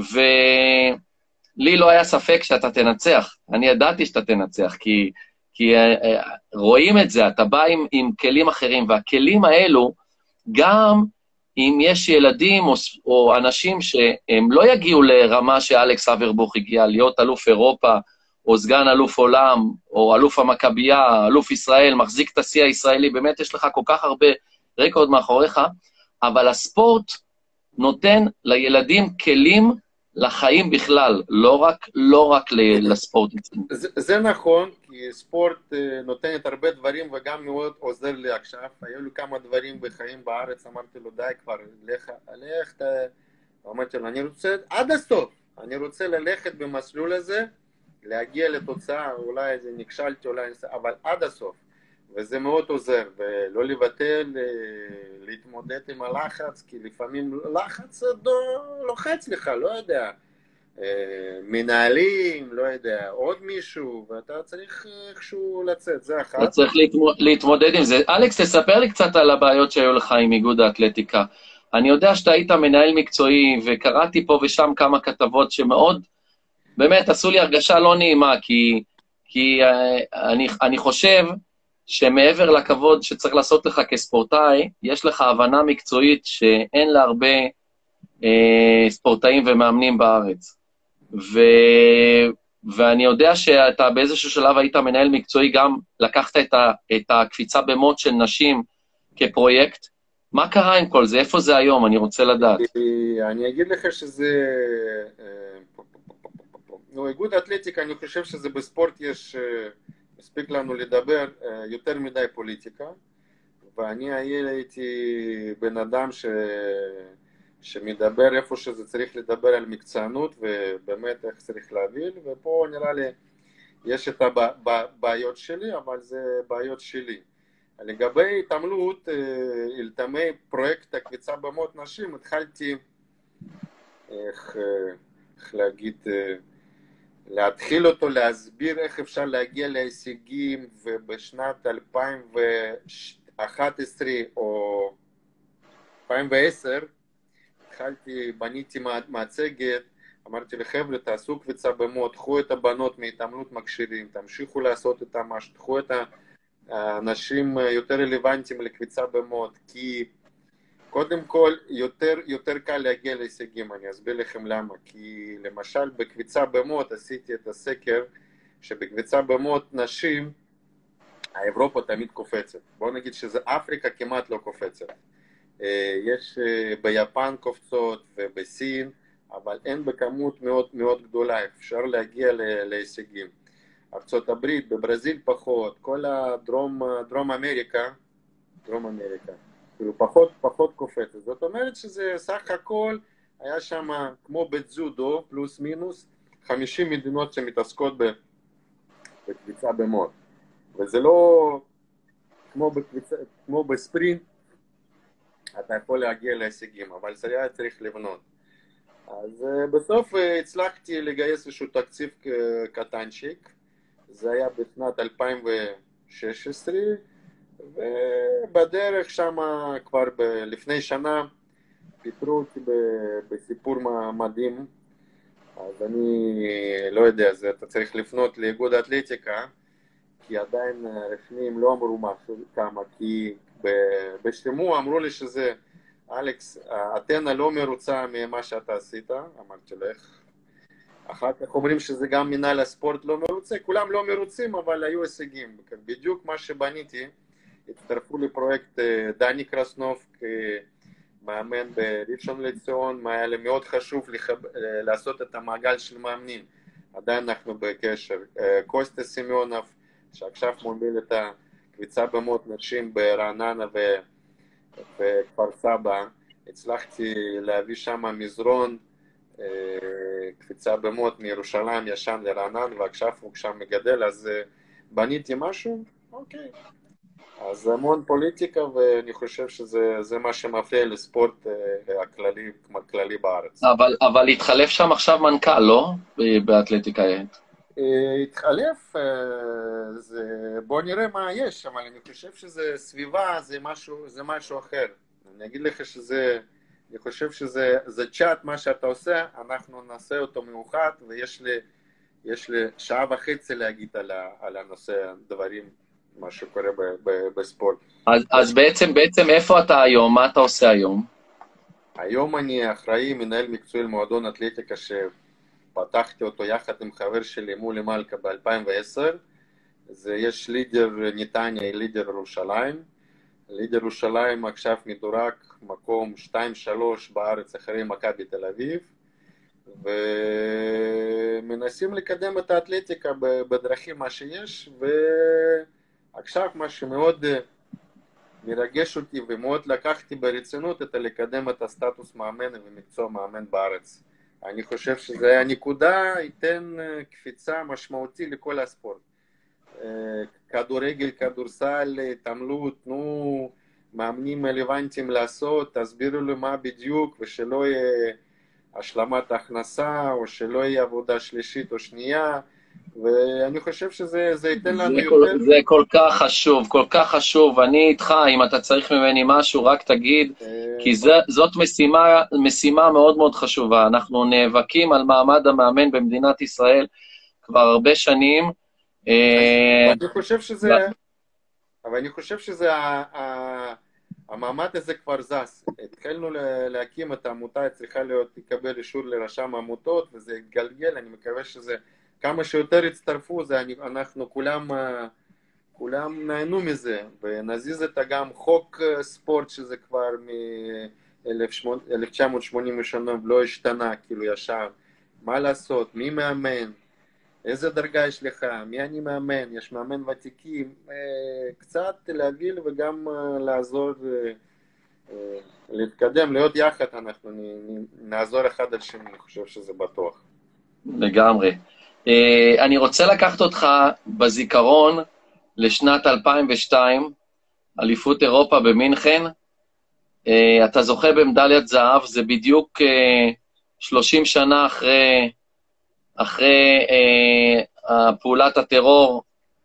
ולי לא היה ספק שאתה תנצח. אני ידעתי שאתה תנצח, כי רואים את זה, אתה בא עם כלים אחרים, והכלים האלו, גם אם יש ילדים או אנשים שהם לא יגיעו לרמה שאלכס אברבוך הגיע, להיות אלוף אירופה, או סגן אלוף עולם, או אלוף המכבייה, אלוף ישראל, מחזיק את השיא הישראלי, באמת יש לך כל כך הרבה רקורד מאחוריך, אבל הספורט נותן לילדים כלים לחיים בכלל, לא רק לספורט. זה נכון, כי ספורט נותנת הרבה דברים, וגם מאוד עוזר לי עכשיו. היו לי כמה דברים בחיים בארץ, אמרתי לו, די כבר, לך, אמרתי לו, אני רוצה עד הסוף, אני רוצה ללכת במסלול הזה, להגיע לתוצאה, אולי זה נכשלתי, אבל עד הסוף. וזה מאוד עוזר, ולא לבטל, להתמודד עם הלחץ, כי לפעמים לחץ לוחץ לך, לא יודע, מנהלים, לא יודע, עוד מישהו, ואתה צריך איכשהו לצאת, זה אחת. אתה צריך להתמודד עם זה. אלכס, תספר לי קצת על הבעיות שהיו לך עם איגוד האתלטיקה. אני יודע שאתה היית מנהל מקצועי, וקראתי פה ושם כמה כתבות שמאוד, באמת עשו לי הרגשה לא נעימה, כי אני חושב שמעבר לכבוד שצריך לעשות לך כספורטאי, יש לך הבנה מקצועית שאין לה הרבה ספורטאים ומאמנים בארץ. ואני יודע שאתה באיזשהו שלב היית מנהל מקצועי, גם לקחת את הקפיצה במוט של נשים כפרויקט. מה קרה עם כל זה? איפה זה היום? אני רוצה לדעת. אני אגיד לך שזה... איגוד אתלטיקה, אני חושב שזה בספורט יש... מספיק לנו לדבר יותר מדי פוליטיקה, ואני הייתי בן אדם שמדבר איפה שזה צריך לדבר על מקצוענות, ובאמת איך צריך להבין, ופה נראה לי יש את הבעיות שלי, אבל זה בעיות שלי. לגבי התעמלות, אלתמי פרויקט הקפיצה במות נשים, התחלתי, איך להגיד, להתחיל אותו, להסביר איך אפשר להגיע להישגים, ובשנת 2011 או 2010 התחלתי, בניתי מצגת, אמרתי לחבר'ה, תעשו קפיצה במות, קחו את הבנות מהתעמלות מכשירים, תמשיכו לעשות את המשהו, תקחו את האנשים יותר רלוונטיים לקפיצה במות, כי קודם כל יותר קל להגיע להישגים, אני אסביר לכם למה, כי למשל בקפיצה במות עשיתי את הסקר, שבקפיצה במות נשים, האירופה תמיד קופצת, בואו נגיד שזה אפריקה כמעט לא קופצת, יש ביפן קופצות ובסין, אבל אין בכמות מאוד מאוד גדולה, אפשר להגיע להישגים. ארצות הברית, בברזיל פחות, כל דרום אמריקה, כאילו פחות קופצת. זאת אומרת שזה סך הכל היה שם כמו בג'ודו, פלוס מינוס, 50 מדינות שמתעסקות בקפיצה במות. וזה לא כמו בספרינט, אתה יכול להגיע להישגים, אבל זה היה צריך לבנות. אז בסוף הצלחתי לגייס איזשהו תקציב קטנצ'יק, זה היה בשנת 2016, ובדרך שם כבר לפני שנה פיטרו אותי בסיפור מדהים, אז אני לא יודע, אתה צריך לפנות לאיגוד האתלטיקה, כי עדיין רשמים לא אמרו משהו כמה, כי בשימוע אמרו לי שזה, אלכס, אתנה לא מרוצה ממה שאתה עשית, אמרתי לו איך, אחר כך אומרים שזה גם מנהל הספורט לא מרוצה, כולם לא מרוצים אבל היו הישגים, בדיוק מה שבניתי, הצטרפו לפרויקט דני קרסנוב כמאמן בראשון לציון, היה לי מאוד חשוב לעשות את המעגל של מאמנים, עדיין אנחנו בקשר, קוסטה סמיונוב שעכשיו מוביל את הקביצה במות נשים ברעננה וכפר סבא, הצלחתי להביא שם מזרון, קפיצה במות מירושלים ישן לרענן, ועכשיו הוא שם מגדל, אז בניתי משהו, אוקיי. אז המון פוליטיקה, ואני חושב שזה מה שמפריע לספורט הכללי בארץ. אבל התחלף שם עכשיו מנכ"ל, לא? באתלטיקה. התחלף, בוא נראה מה יש, אבל אני חושב שזה סביבה, זה משהו אחר. אני אגיד לך אני חושב שזה צ'אט, מה שאתה עושה, אנחנו נעשה אותו מאוחד, ויש לי שעה וחצי להגיד על הנושא, דברים, מה שקורה בספורט. אז בעצם איפה אתה היום? מה אתה עושה היום? היום אני אחראי, מנהל מקצועי למועדון אתלטיקה, שפתחתי אותו יחד עם חבר שלי מולי מלכה ב-2010. יש לידר נתניה, לידר ירושלים. לידר ירושלים עכשיו מדורג מקום 2-3 בארץ אחרי מכבי תל אביב, ומנסים לקדם את האתלטיקה בדרכים מה שיש, ועכשיו מה שמאוד מרגש אותי ומאוד לקחתי ברצינות את לקדם את הסטטוס מאמן ומקצוע מאמן בארץ. אני חושב שזה הנקודה, ייתן קפיצה משמעותי לכל הספורט. כדורגל, כדורסל, התעמלות, תנו מאמנים רלוונטיים לעשות, תסבירו לי מה בדיוק, ושלא יהיה השלמת הכנסה, או שלא יהיה עבודה שלישית או שנייה, ואני חושב שזה ייתן לנו יותר... זה כל כך חשוב, כל כך חשוב, אני איתך, אם אתה צריך ממני משהו, רק תגיד, כי זאת משימה מאוד מאוד חשובה, אנחנו נאבקים על מעמד המאמן במדינת ישראל כבר הרבה שנים, אני חושב שזה... אבל אני חושב שזה, המעמד הזה כבר זז. התחלנו להקים את העמותה, צריכה לקבל אישור לרשם העמותות, וזה יתגלגל, אני מקווה שזה כמה שיותר יצטרפו, אנחנו כולם נהנו מזה, ונזיז את גם חוק ספורט שזה כבר מ-1980 לא השתנה, כאילו ישר, מה לעשות, מי מאמן, איזה דרגה יש לך, מי אני מאמן, יש מאמן ותיקים, קצת להגיל וגם לעזור, להתקדם, להיות יחד, אנחנו נעזור אחד על שני, אני חושב שזה בטוח. לגמרי. אני רוצה לקחת אותך בזיכרון לשנת 2002, אליפות אירופה במינכן. אתה זוכה במדליית זהב, זה בדיוק 30 שנה אחרי פעולת הטרור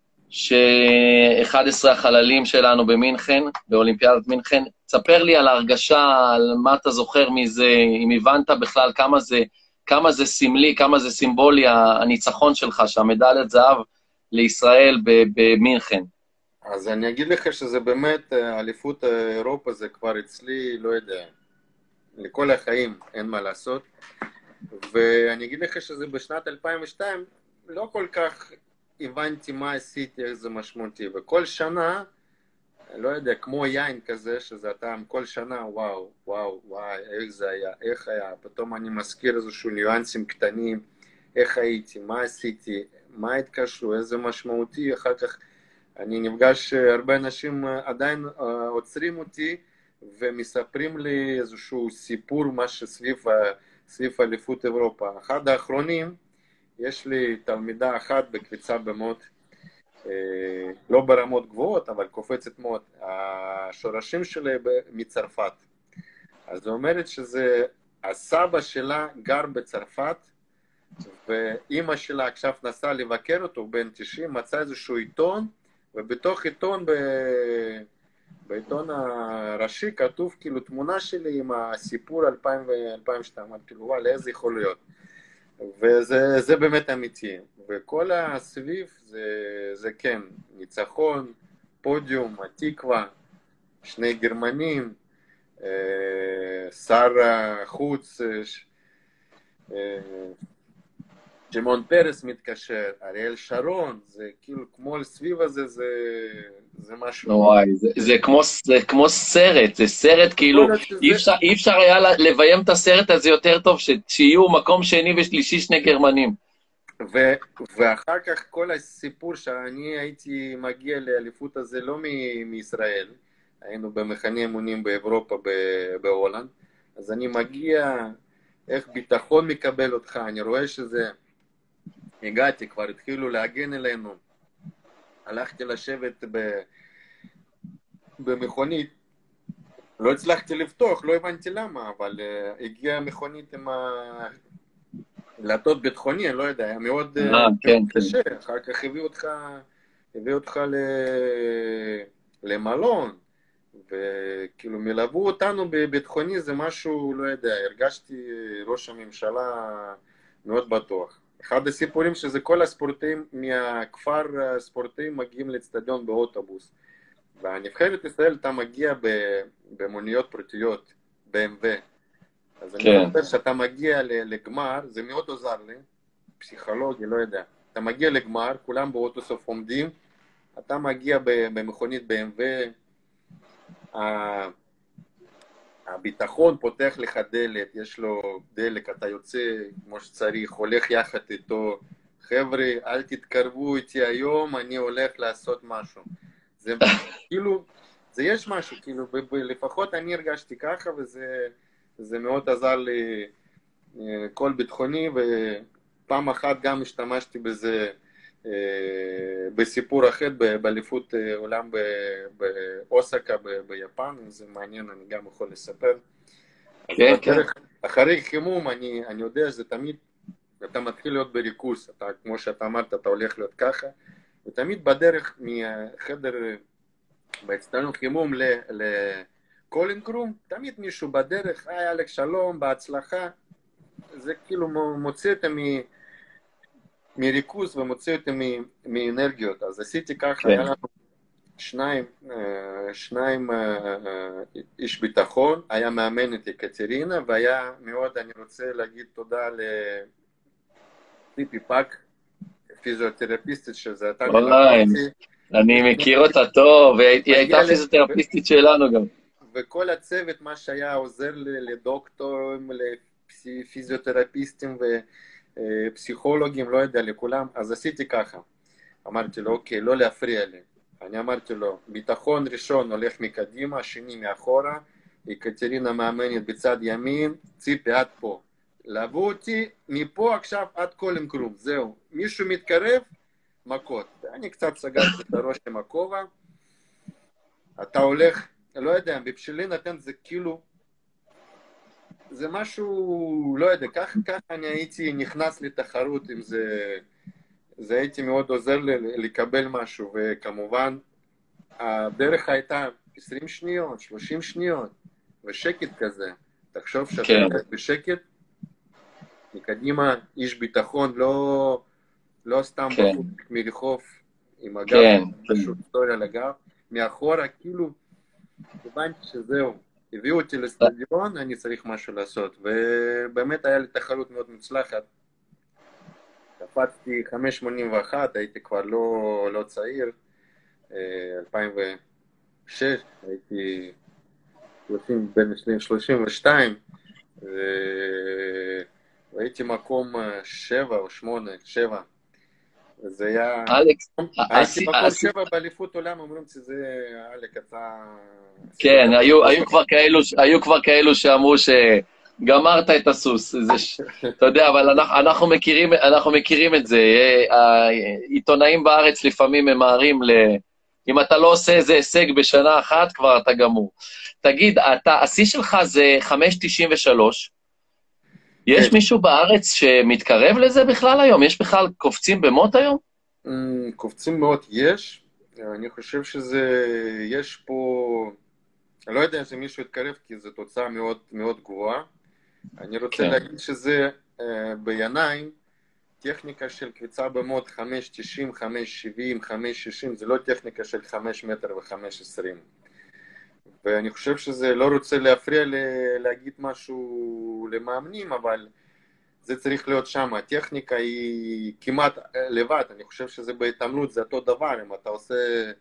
ש11 החללים שלנו במינכן, באולימפיאדת מינכן. תספר לי על ההרגשה, על מה אתה זוכר מזה, אם הבנת בכלל כמה זה סמלי, כמה זה סימבולי הניצחון שלך, שהמדליית זהב לישראל במינכן. אז אני אגיד לך שזה באמת, אליפות אירופה זה כבר אצלי, לא יודע, לכל החיים, אין מה לעשות. ואני אגיד לך שזה בשנת 2002, לא כל כך הבנתי מה עשיתי, איך זה משמעותי. וכל שנה, לא יודע, כמו יין כזה, שזה הטעם, כל שנה, וואו, וואו, וואי, איך זה היה, איך היה. פתאום אני מזכיר איזשהו ניואנסים קטנים, איך הייתי, מה עשיתי, מה התקשרו, איזה משמעותי. אחר כך אני נפגש, הרבה אנשים עדיין עוצרים אותי, ומספרים לי איזשהו סיפור, מה שסביב אליפות אירופה. אחד האחרונים, יש לי תלמידה אחת בקפיצה במוט, לא ברמות גבוהות, אבל קופצת מאוד. השורשים שלה מצרפת. אז היא אומרת שזה, הסבא שלה גר בצרפת, ואימא שלה עכשיו נסעה לבקר אותו, בן 90, מצא איזשהו עיתון, ובתוך עיתון, בעיתון הראשי, כתוב כאילו תמונה שלי עם הסיפור 2002, אמרתי לו, וואלה, איזה יכול להיות. וזה באמת אמיתי. וכל הסביב זה כן, ניצחון, פודיום, התקווה, שני גרמנים, שר החוץ, שמעון פרס מתקשר, אריאל שרון, זה כאילו כמו סביב הזה, זה משהו. וואי, זה כמו סרט, זה סרט כאילו, אי אפשר היה לביים את הסרט הזה יותר טוב, שיהיו מקום שני ושלישי שני גרמנים. ואחר כך כל הסיפור שאני הייתי מגיע לאליפות הזה לא מישראל, היינו במחנה אימונים באירופה, בהולנד, אז אני מגיע, איך ביטחון מקבל אותך, אני רואה שזה, הגעתי, כבר התחילו להגן אלינו, הלכתי לשבת במכונית, לא הצלחתי לפתוח, לא הבנתי למה, אבל הגיעה מכונית עם דלתות ביטחוני, אני לא יודע, היה מאוד קשה, אחר כך הביא אותך למלון, וכאילו מלוו אותנו בביטחוני, זה משהו, לא יודע, הרגשתי ראש הממשלה מאוד בטוח. אחד הסיפורים שזה כל הספורטאים מהכפר הספורטאים מגיעים לאצטדיון באוטובוס, והנבחרת ישראל אתה מגיע במוניות פרטיות, BMW. אז אני חושב שאתה מגיע לגמר, זה מאוד עוזר לי, פסיכולוגי, לא יודע. אתה מגיע לגמר, כולם באוטוסוף עומדים, אתה מגיע במכונית BMW, הביטחון פותח לך דלת, יש לו דלק, אתה יוצא כמו שצריך, הולך יחד איתו, חבר'ה, אל תתקרבו איתי היום, אני הולך לעשות משהו. זה כאילו, זה יש משהו, כאילו, לפחות אני הרגשתי ככה, וזה מאוד עזר לי כל ביטחוני, ופעם אחת גם השתמשתי בזה בסיפור אחר, באליפות עולם באוסקה ביפן, זה מעניין, אני גם יכול לספר. כן, כן. אחרי חימום, אני יודע שזה תמיד, אתה מתחיל להיות בריכוז, כמו שאתה אמרת, אתה הולך להיות ככה, ותמיד בדרך מחדר, באצטדיון חימום לקולינג-רום, תמיד מישהו בדרך, אלכס שלום, בהצלחה, זה כאילו מוציא אותם מריכוז ומוציא אותם מאנרגיות, אז עשיתי ככה, היה לנו שניים איש ביטחון, היה מאמן את יקטרינה, והיה מאוד, אני רוצה להגיד תודה לציפי פאק, פיזיותרפיסטית, שזה אתה מלווה אותי. אני מכיר אותה טוב, והיא הייתה פיזיותרפיסטית שלנו גם. וכל הצוות, מה שהיה עוזר לדוקטורים, לפיזיותרפיסטים ופסיכולוגים, לא יודע, לכולם, אז עשיתי ככה. אמרתי לו, אוקיי, לא להפריע לי. אני אמרתי לו, ביטחון ראשון הולך מקדימה, שני מאחורה, יקטרינה מאמנת בצד ימין, ציפי עד פה. לבוא אותי מפה עכשיו עד קולם קרום, זהו. מישהו מתקרב, מכות. אני קצת סגרתי את הראש עם הכובע. אתה הולך, לא יודע, בפשלי נתן זה כאילו, זה משהו, לא יודע, ככה אני הייתי נכנס לתחרות עם זה, זה הייתי מאוד עוזר לקבל משהו, וכמובן, הדרך הייתה 20 שניות, 30 שניות, ושקט כזה. תחשוב שאתה הולך בשקט, מקדימה איש ביטחון, לא סתם בחור מרחוב עם הגב, פשוט היסטוריה על הגב, מאחורה כאילו, הבנתי שזהו, הביאו אותי לסטדיון, אני צריך משהו לעשות, ובאמת היה לי תחרות מאוד מוצלחת. קפצתי 5.81, הייתי כבר לא צעיר, 2006, הייתי בין 32, והייתי מקום 7 או 8, 7. זה היה... הייתי מקום 7 באליפות עולם, אומרים שזה אלק, אתה... כן, היו כבר כאלו שאמרו שגמרת את הסוס, אתה יודע, אבל אנחנו מכירים את זה, העיתונאים בארץ לפעמים ממהרים אם אתה לא עושה איזה הישג בשנה אחת, כבר אתה גמור. תגיד, השיא שלך זה 5.93, יש מישהו בארץ שמתקרב לזה בכלל היום? יש בכלל קופצים במוט היום? קופצים במוט יש, אני חושב שזה, יש פה, אני לא יודע אם מישהו יתקרב, כי זו תוצאה מאוד מאוד גבוהה. אני רוצה להגיד שזה בעיניים, טכניקה של קפיצה במוט 5.90, 5.70, 5.60, זה לא טכניקה של 5 מטר ו-5.20. ואני חושב שזה לא רוצה להפריע להגיד משהו למאמנים, אבל זה צריך להיות שם. הטכניקה היא כמעט לבד, אני חושב שזה בהתעמלות, זה אותו דבר. אם אתה עושה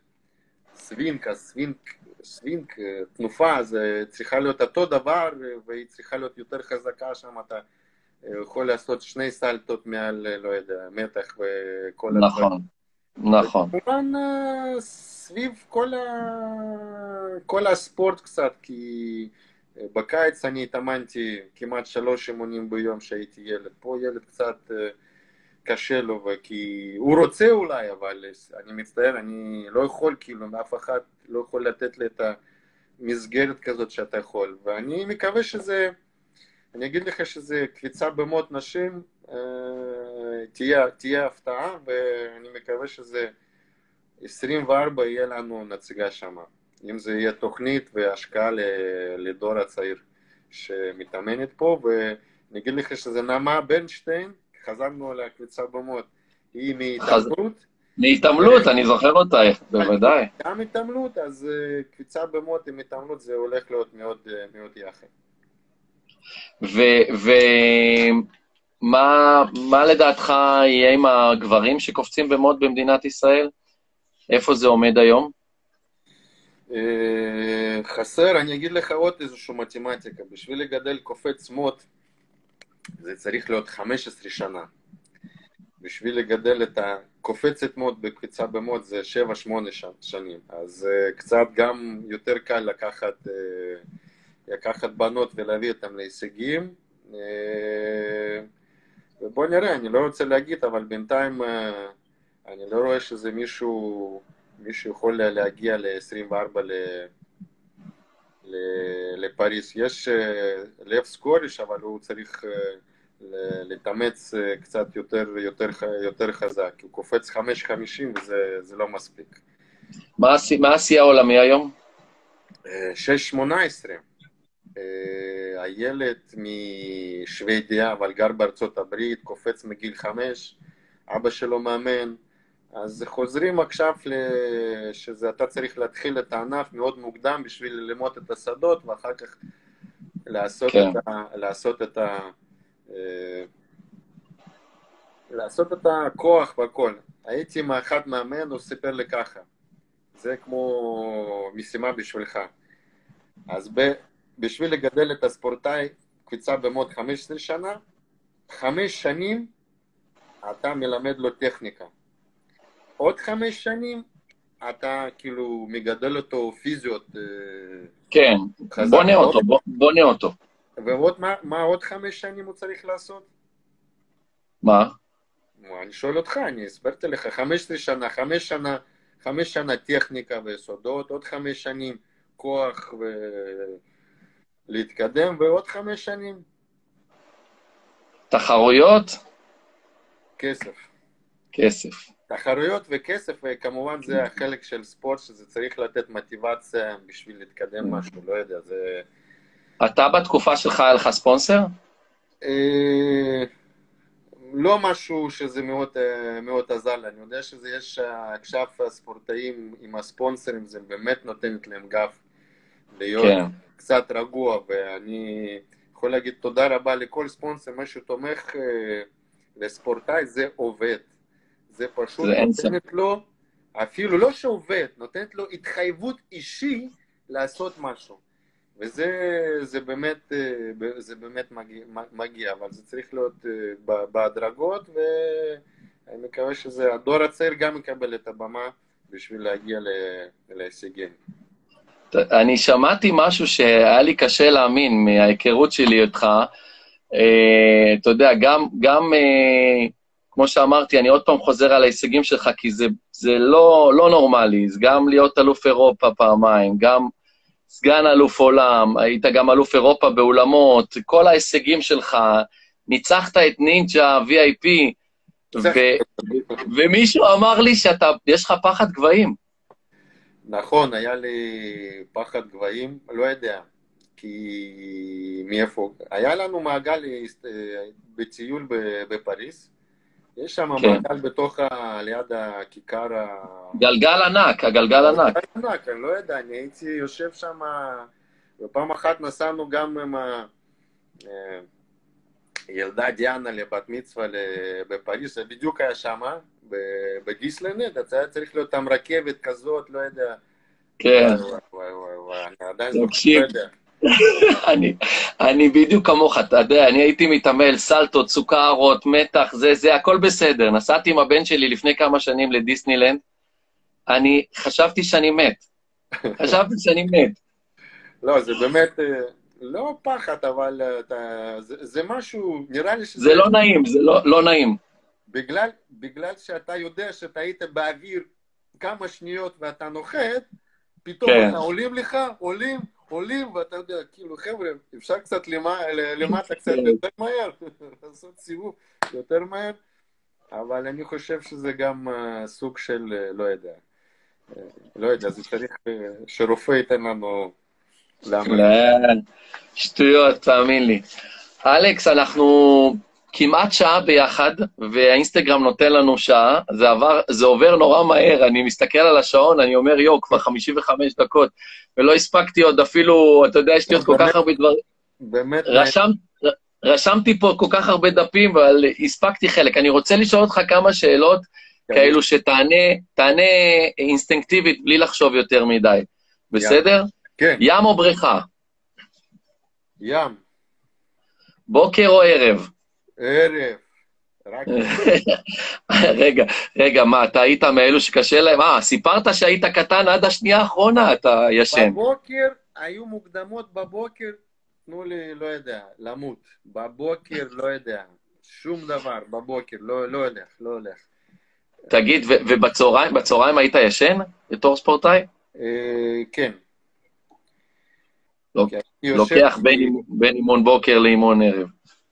סווינג, תנופה, זה צריכה להיות אותו דבר, והיא צריכה להיות יותר חזקה שם. אתה יכול לעשות 2 סלטות מעל, לא יודע, מתח וכל הדברים. נכון. וכמובן סביב כל הספורט קצת, כי בקיץ אני התאמנתי כמעט 3 אימונים ביום שהייתי ילד. פה ילד קצת קשה לו, כי הוא רוצה אולי, אבל אני מצטער, אני לא יכול, כאילו, אף אחד לא יכול לתת לי את המסגרת כזאת שאתה יכול. ואני מקווה שזה, אני אגיד לך שזה קפיצה במוט נשים, תהיה הפתעה, ואני מקווה שזה 24 יהיה לנו נציגה שם. אם זה יהיה תוכנית והשקעה לדור הצעיר שמתאמנת פה, ואני אגיד לך שזה נעמה ברנשטיין, חזרנו לקפיצה במוט, היא מהתעמלות. מהתעמלות, אני זוכר אותה, בוודאי. גם התעמלות, אז קפיצה במוט עם התעמלות זה הולך להיות מאוד מאוד יחד. ומה לדעתך יהיה עם הגברים שקופצים במוט במדינת ישראל? איפה זה עומד היום? חסר, אני אגיד לך עוד איזושהי מתמטיקה. בשביל לגדל קופץ מוט, זה צריך להיות 15 שנה. בשביל לגדל את הקופצת מוט בקפיצה במוט זה 7-8 שנים. אז קצת גם יותר קל לקחת בנות ולהביא אותם להישגים. ובוא נראה, אני לא רוצה להגיד, אבל בינתיים אני לא רואה שזה מישהו יכול להגיע ל-24 לפריס. יש לב סקוריש, אבל הוא צריך להתאמץ קצת יותר חזק. הוא קופץ 5.50 וזה לא מספיק. מה השיא העולמי היום? 6.18. הילד משוודיה, אבל גר בארצות הברית, קופץ מגיל 5, אבא שלו מאמן, אז חוזרים עכשיו שזה אתה צריך להתחיל את הענף מאוד מוקדם בשביל ללמוד את השדות, ואחר כך כן. אה, לעשות את הכוח והכל. הייתי עם אחד מאמן, הוא סיפר לי ככה, זה כמו משימה בשבילך. אז בשביל לגדל את הספורטאי, קפיצה במוד 15 שנה, 5 שנים אתה מלמד לו טכניקה. עוד 5 שנים אתה כאילו מגדל אותו פיזיות כן, חזק מאוד. בונה אותו. ועוד מה עוד 5 שנים הוא צריך לעשות? מה? אני שואל אותך, אני הסברתי לך, 15 שנה, 5 שנה טכניקה ויסודות, עוד 5 שנים כוח ולהתקדם, ועוד 5 שנים תחרויות? כסף. כסף. תחרויות וכסף, וכמובן זה החלק של ספורט, שזה צריך לתת מוטיבציה בשביל להתקדם משהו, לא יודע, זה... אתה בתקופה שלך היה לך ספונסר? לא משהו שזה מאוד עזר לי, אני יודע שזה יש עכשיו הספורטאים עם הספונסרים, זה באמת נותנת להם גב להיות כן. קצת רגוע, ואני יכול להגיד תודה רבה לכל ספונסר, מה שתומך לספורטאי זה עובד, זה פשוט נותנת לו, אפילו לא שעובד, נותנת לו התחייבות אישי לעשות משהו, וזה באמת מגיע, אבל זה צריך להיות בהדרגות, ואני מקווה שהדור הצעיר גם יקבל את הבמה בשביל להגיע להישגים. אני שמעתי משהו שהיה לי קשה להאמין מההיכרות שלי איתך, אתה יודע, גם כמו שאמרתי, אני עוד פעם חוזר על ההישגים שלך, כי זה לא נורמלי, זה גם להיות אלוף אירופה פעמיים, גם סגן אלוף עולם, היית גם אלוף אירופה באולמות, כל ההישגים שלך, ניצחת את נינג'ה VIP, ומישהו אמר לי יש לך פחד גבהים. נכון, היה לי פחד גבהים, לא יודע, כי מאיפה, היה לנו מעגל בטיול בפריז, יש שם מעגל בתוך, ליד הכיכר... גלגל ענק, הגלגל ענק. גלגל ענק, אני לא יודע, אני הייתי יושב שם, ופעם אחת נסענו גם עם ילדה דיאנה לבת מצווה בפריז, זה בדיוק היה שם, בדיסלנד, אז היה צריך להיות עם רכבת כזאת, לא יודע. כן. וואי, אני עדיין לא יודע. אני בדיוק כמוך, אתה יודע, אני הייתי מתעמל, סלטות, סוכרות, מתח, זה הכל בסדר. נסעתי עם הבן שלי לפני כמה שנים לדיסנילנד, אני חשבתי שאני מת. לא, זה באמת, לא פחד, אבל זה משהו, נראה לי שזה... זה לא נעים, זה לא נעים. בגלל שאתה יודע שאתה היית באוויר כמה שניות ואתה נוחת, פתאום אתה עולים, ואתה יודע, כאילו, חבר'ה, אפשר קצת למטה קצת יותר מהר, לעשות סיבוב יותר מהר, אבל אני חושב שזה גם סוג של, לא יודע, זה צריך שרופא ייתן לנו שטויות, תאמין לי. אלכס, אנחנו כמעט שעה ביחד, והאינסטגרם נותן לנו שעה, זה עובר נורא מהר, אני מסתכל על השעון, אני אומר, כבר 55 דקות, ולא הספקתי עוד אפילו, אתה יודע, יש לי עוד כל כך הרבה דברים. באמת. רשמתי פה כל כך הרבה דפים, אבל הספקתי חלק. אני רוצה לשאול אותך כמה שאלות, כאלו שתענה אינסטינקטיבית, בלי לחשוב יותר מדי. בסדר? כן. ים או בריכה? ים. בוקר או ערב? ערב. רגע, מה, אתה היית מאלו שקשה להם? סיפרת שהיית קטן עד השנייה האחרונה, אתה ישן. בבוקר, היו מוקדמות בבוקר, תנו לי, לא יודע, למות. בבוקר, לא יודע, שום דבר, בבוקר, לא הולך. תגיד, ובצהריים היית ישן בתור ספורטאי? כן. לוקח בין אימון בוקר לאימון ערב.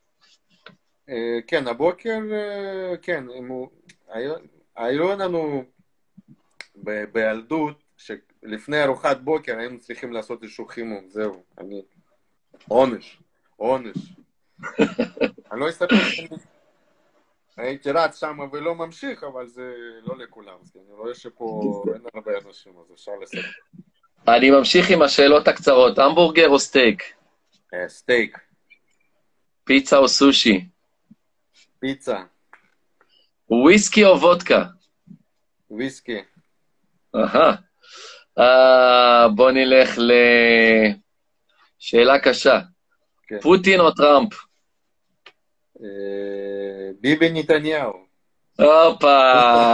כן, הבוקר, כן, היו לנו בילדות, שלפני ארוחת בוקר היינו צריכים לעשות איזשהו חימום, זהו, עונש. אני לא אסתפק, הייתי רץ שם ולא ממשיך, אבל זה לא לכולם. אני רואה שפה אין הרבה אנשים, אז אפשר לסדר. אני ממשיך עם השאלות הקצרות. המבורגר או סטייק? סטייק, פיצה או סושי? פיצה, וויסקי או וודקה? וויסקי. אהה. בוא נלך לשאלה קשה. כן. פוטין או טראמפ? ביבי נתניהו. הופה.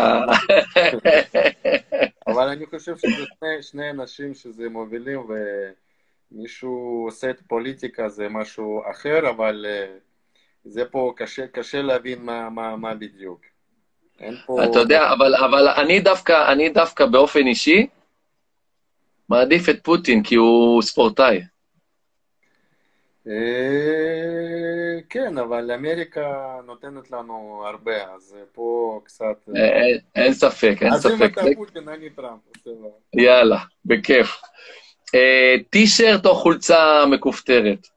אבל אני חושב שזה שני אנשים שזה מובילים, ומישהו עושה את פוליטיקה זה משהו אחר, אבל זה פה קשה להבין מה בדיוק. אין פה... אתה יודע, אבל אני דווקא באופן אישי מעדיף את פוטין, כי הוא ספורטאי. כן, אבל אמריקה נותנת לנו הרבה, אז פה קצת... אין ספק, אין אז אם ספק. אתה פוטין, אני טראמפ. יאללה, בכיף. טישרט או חולצה מכופתרת?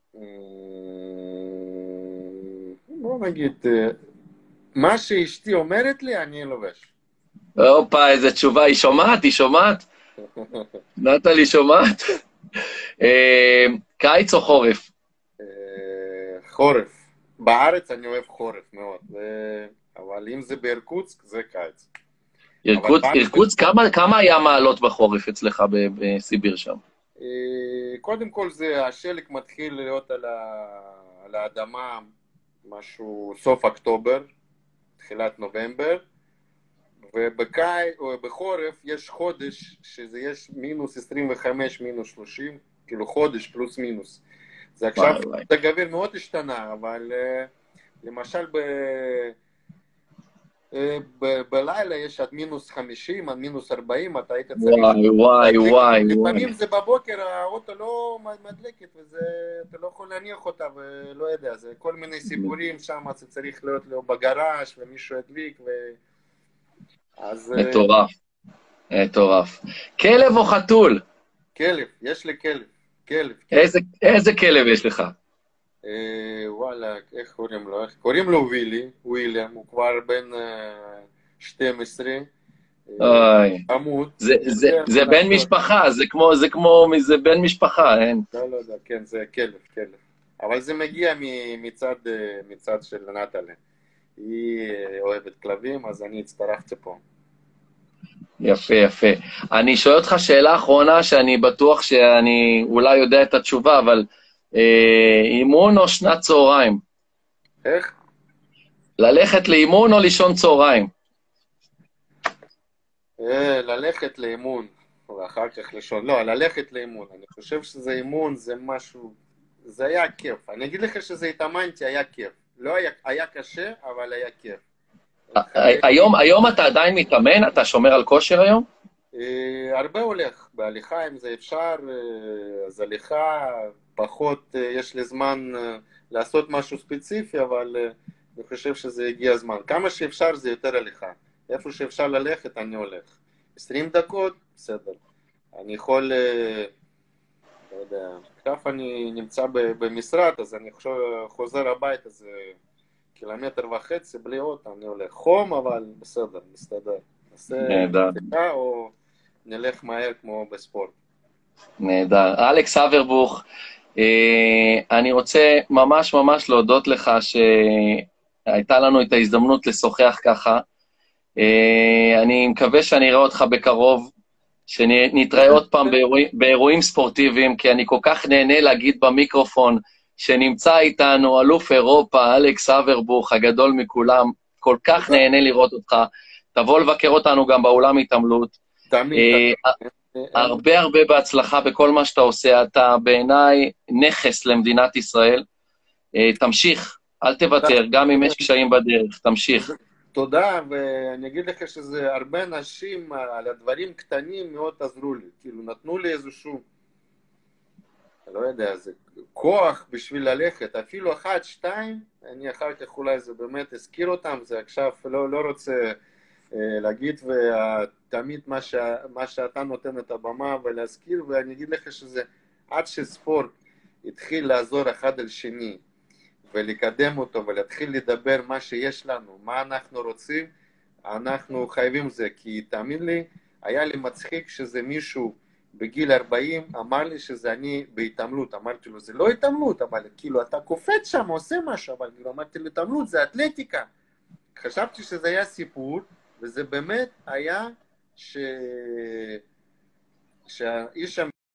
בוא נגיד, מה שאשתי אומרת לי, אני לובש. הופה, איזה תשובה. היא שומעת? היא שומעת? נטלי שומעת? קיץ או חורף? חורף. בארץ אני אוהב חורף מאוד, אבל אם זה בארקוצק, זה קיץ. אירקוץ, כמה היה מעלות בחורף אצלך בסיביר שם? קודם כל זה השלג מתחיל להיות על האדמה משהו סוף אוקטובר, תחילת נובמבר, ובחורף יש חודש שזה יש מינוס 25, מינוס 30, כאילו חודש פלוס מינוס. זה עכשיו, הגביר מאוד השתנה, אבל למשל בלילה יש עד מינוס 50, עד מינוס 40, אתה היית צריך... וואי. לפעמים זה בבוקר, האוטו לא מדלקת, ואתה לא יכול להניח אותה, ולא יודע, זה כל מיני סיפורים שם, זה צריך להיות לו בגראז' ומישהו הדליק, מטורף. כלב או חתול? כלב, יש לי כלב. איזה כלב יש לך? וואלה, איך קוראים לו? קוראים לו וויליאם, הוא כבר בן 12. עמוד. זה בן משפחה, זה בן משפחה, אין? לא יודע, כן, זה כלב. אבל זה מגיע מצד של נטלי. היא אוהבת כלבים, אז אני הצטרפתי פה. יפה. אני שואל אותך שאלה אחרונה, שאני בטוח שאני אולי יודע את התשובה, אבל אימון או שנת צהריים? איך? ללכת לאימון או לישון צהריים? ללכת לאימון, ואחר כך לישון. לא, ללכת לאימון. אני חושב שזה אימון, זה משהו... זה היה כיף. אני אגיד לך שזה התאמנתי, היה כיף. לא היה קשה, אבל היה כיף. היום אתה עדיין מתאמן? אתה שומר על כושר היום? הרבה הולך. בהליכה, אם זה אפשר, אז הליכה, פחות יש לי זמן לעשות משהו ספציפי, אבל אני חושב שזה הגיע הזמן. כמה שאפשר זה יותר הליכה. איפה שאפשר ללכת, אני הולך. 20 דקות, בסדר. אני יכול, לא יודע, עכשיו אני נמצא במשרד, אז אני חוזר הביתה, זה 1.5 קילומטר, בלי אוטו, אני הולך. חום, אבל בסדר, מסתדר. נהדר. או נלך מהר כמו בספורט. נהדר. אלכס אברבוך, אני רוצה ממש להודות לך שהייתה לנו את ההזדמנות לשוחח ככה. אני מקווה שאני אראה אותך בקרוב, שנתראה עוד פעם באירועים ספורטיביים, כי אני כל כך נהנה להגיד במיקרופון שנמצא איתנו אלוף אירופה, אלכס אברבוך, הגדול מכולם, כל כך נהנה לראות אותך. תבוא לבקר אותנו גם באולם התעמלות. הרבה בהצלחה בכל מה שאתה עושה, אתה בעיניי נכס למדינת ישראל. תמשיך, אל תוותר, גם אם יש קשיים בדרך, תמשיך. תודה, ואני אגיד לך שזה הרבה אנשים על הדברים קטנים מאוד עזרו לי, כאילו נתנו לי איזשהו, לא יודע, זה כוח בשביל ללכת, אפילו 1-2, אני אחר כך אולי זה באמת הזכיר אותם, זה עכשיו לא רוצה להגיד, ותמיד מה שאתה נותן את הבמה ולהזכיר, ואני אגיד לך שזה עד שספורט התחיל לעזור אחד על שני, ולקדם אותו ולהתחיל לדבר מה שיש לנו, מה אנחנו רוצים, אנחנו חייבים זה, כי תאמין לי, היה לי מצחיק שזה מישהו בגיל 40 אמר לי שזה אני בהתעמלות, אמרתי לו זה לא התעמלות, אבל כאילו אתה קופץ שם, עושה משהו, אבל כאילו אמרתי לו התעמלות זה אתלטיקה, חשבתי שזה היה סיפור, וזה באמת היה שהאיש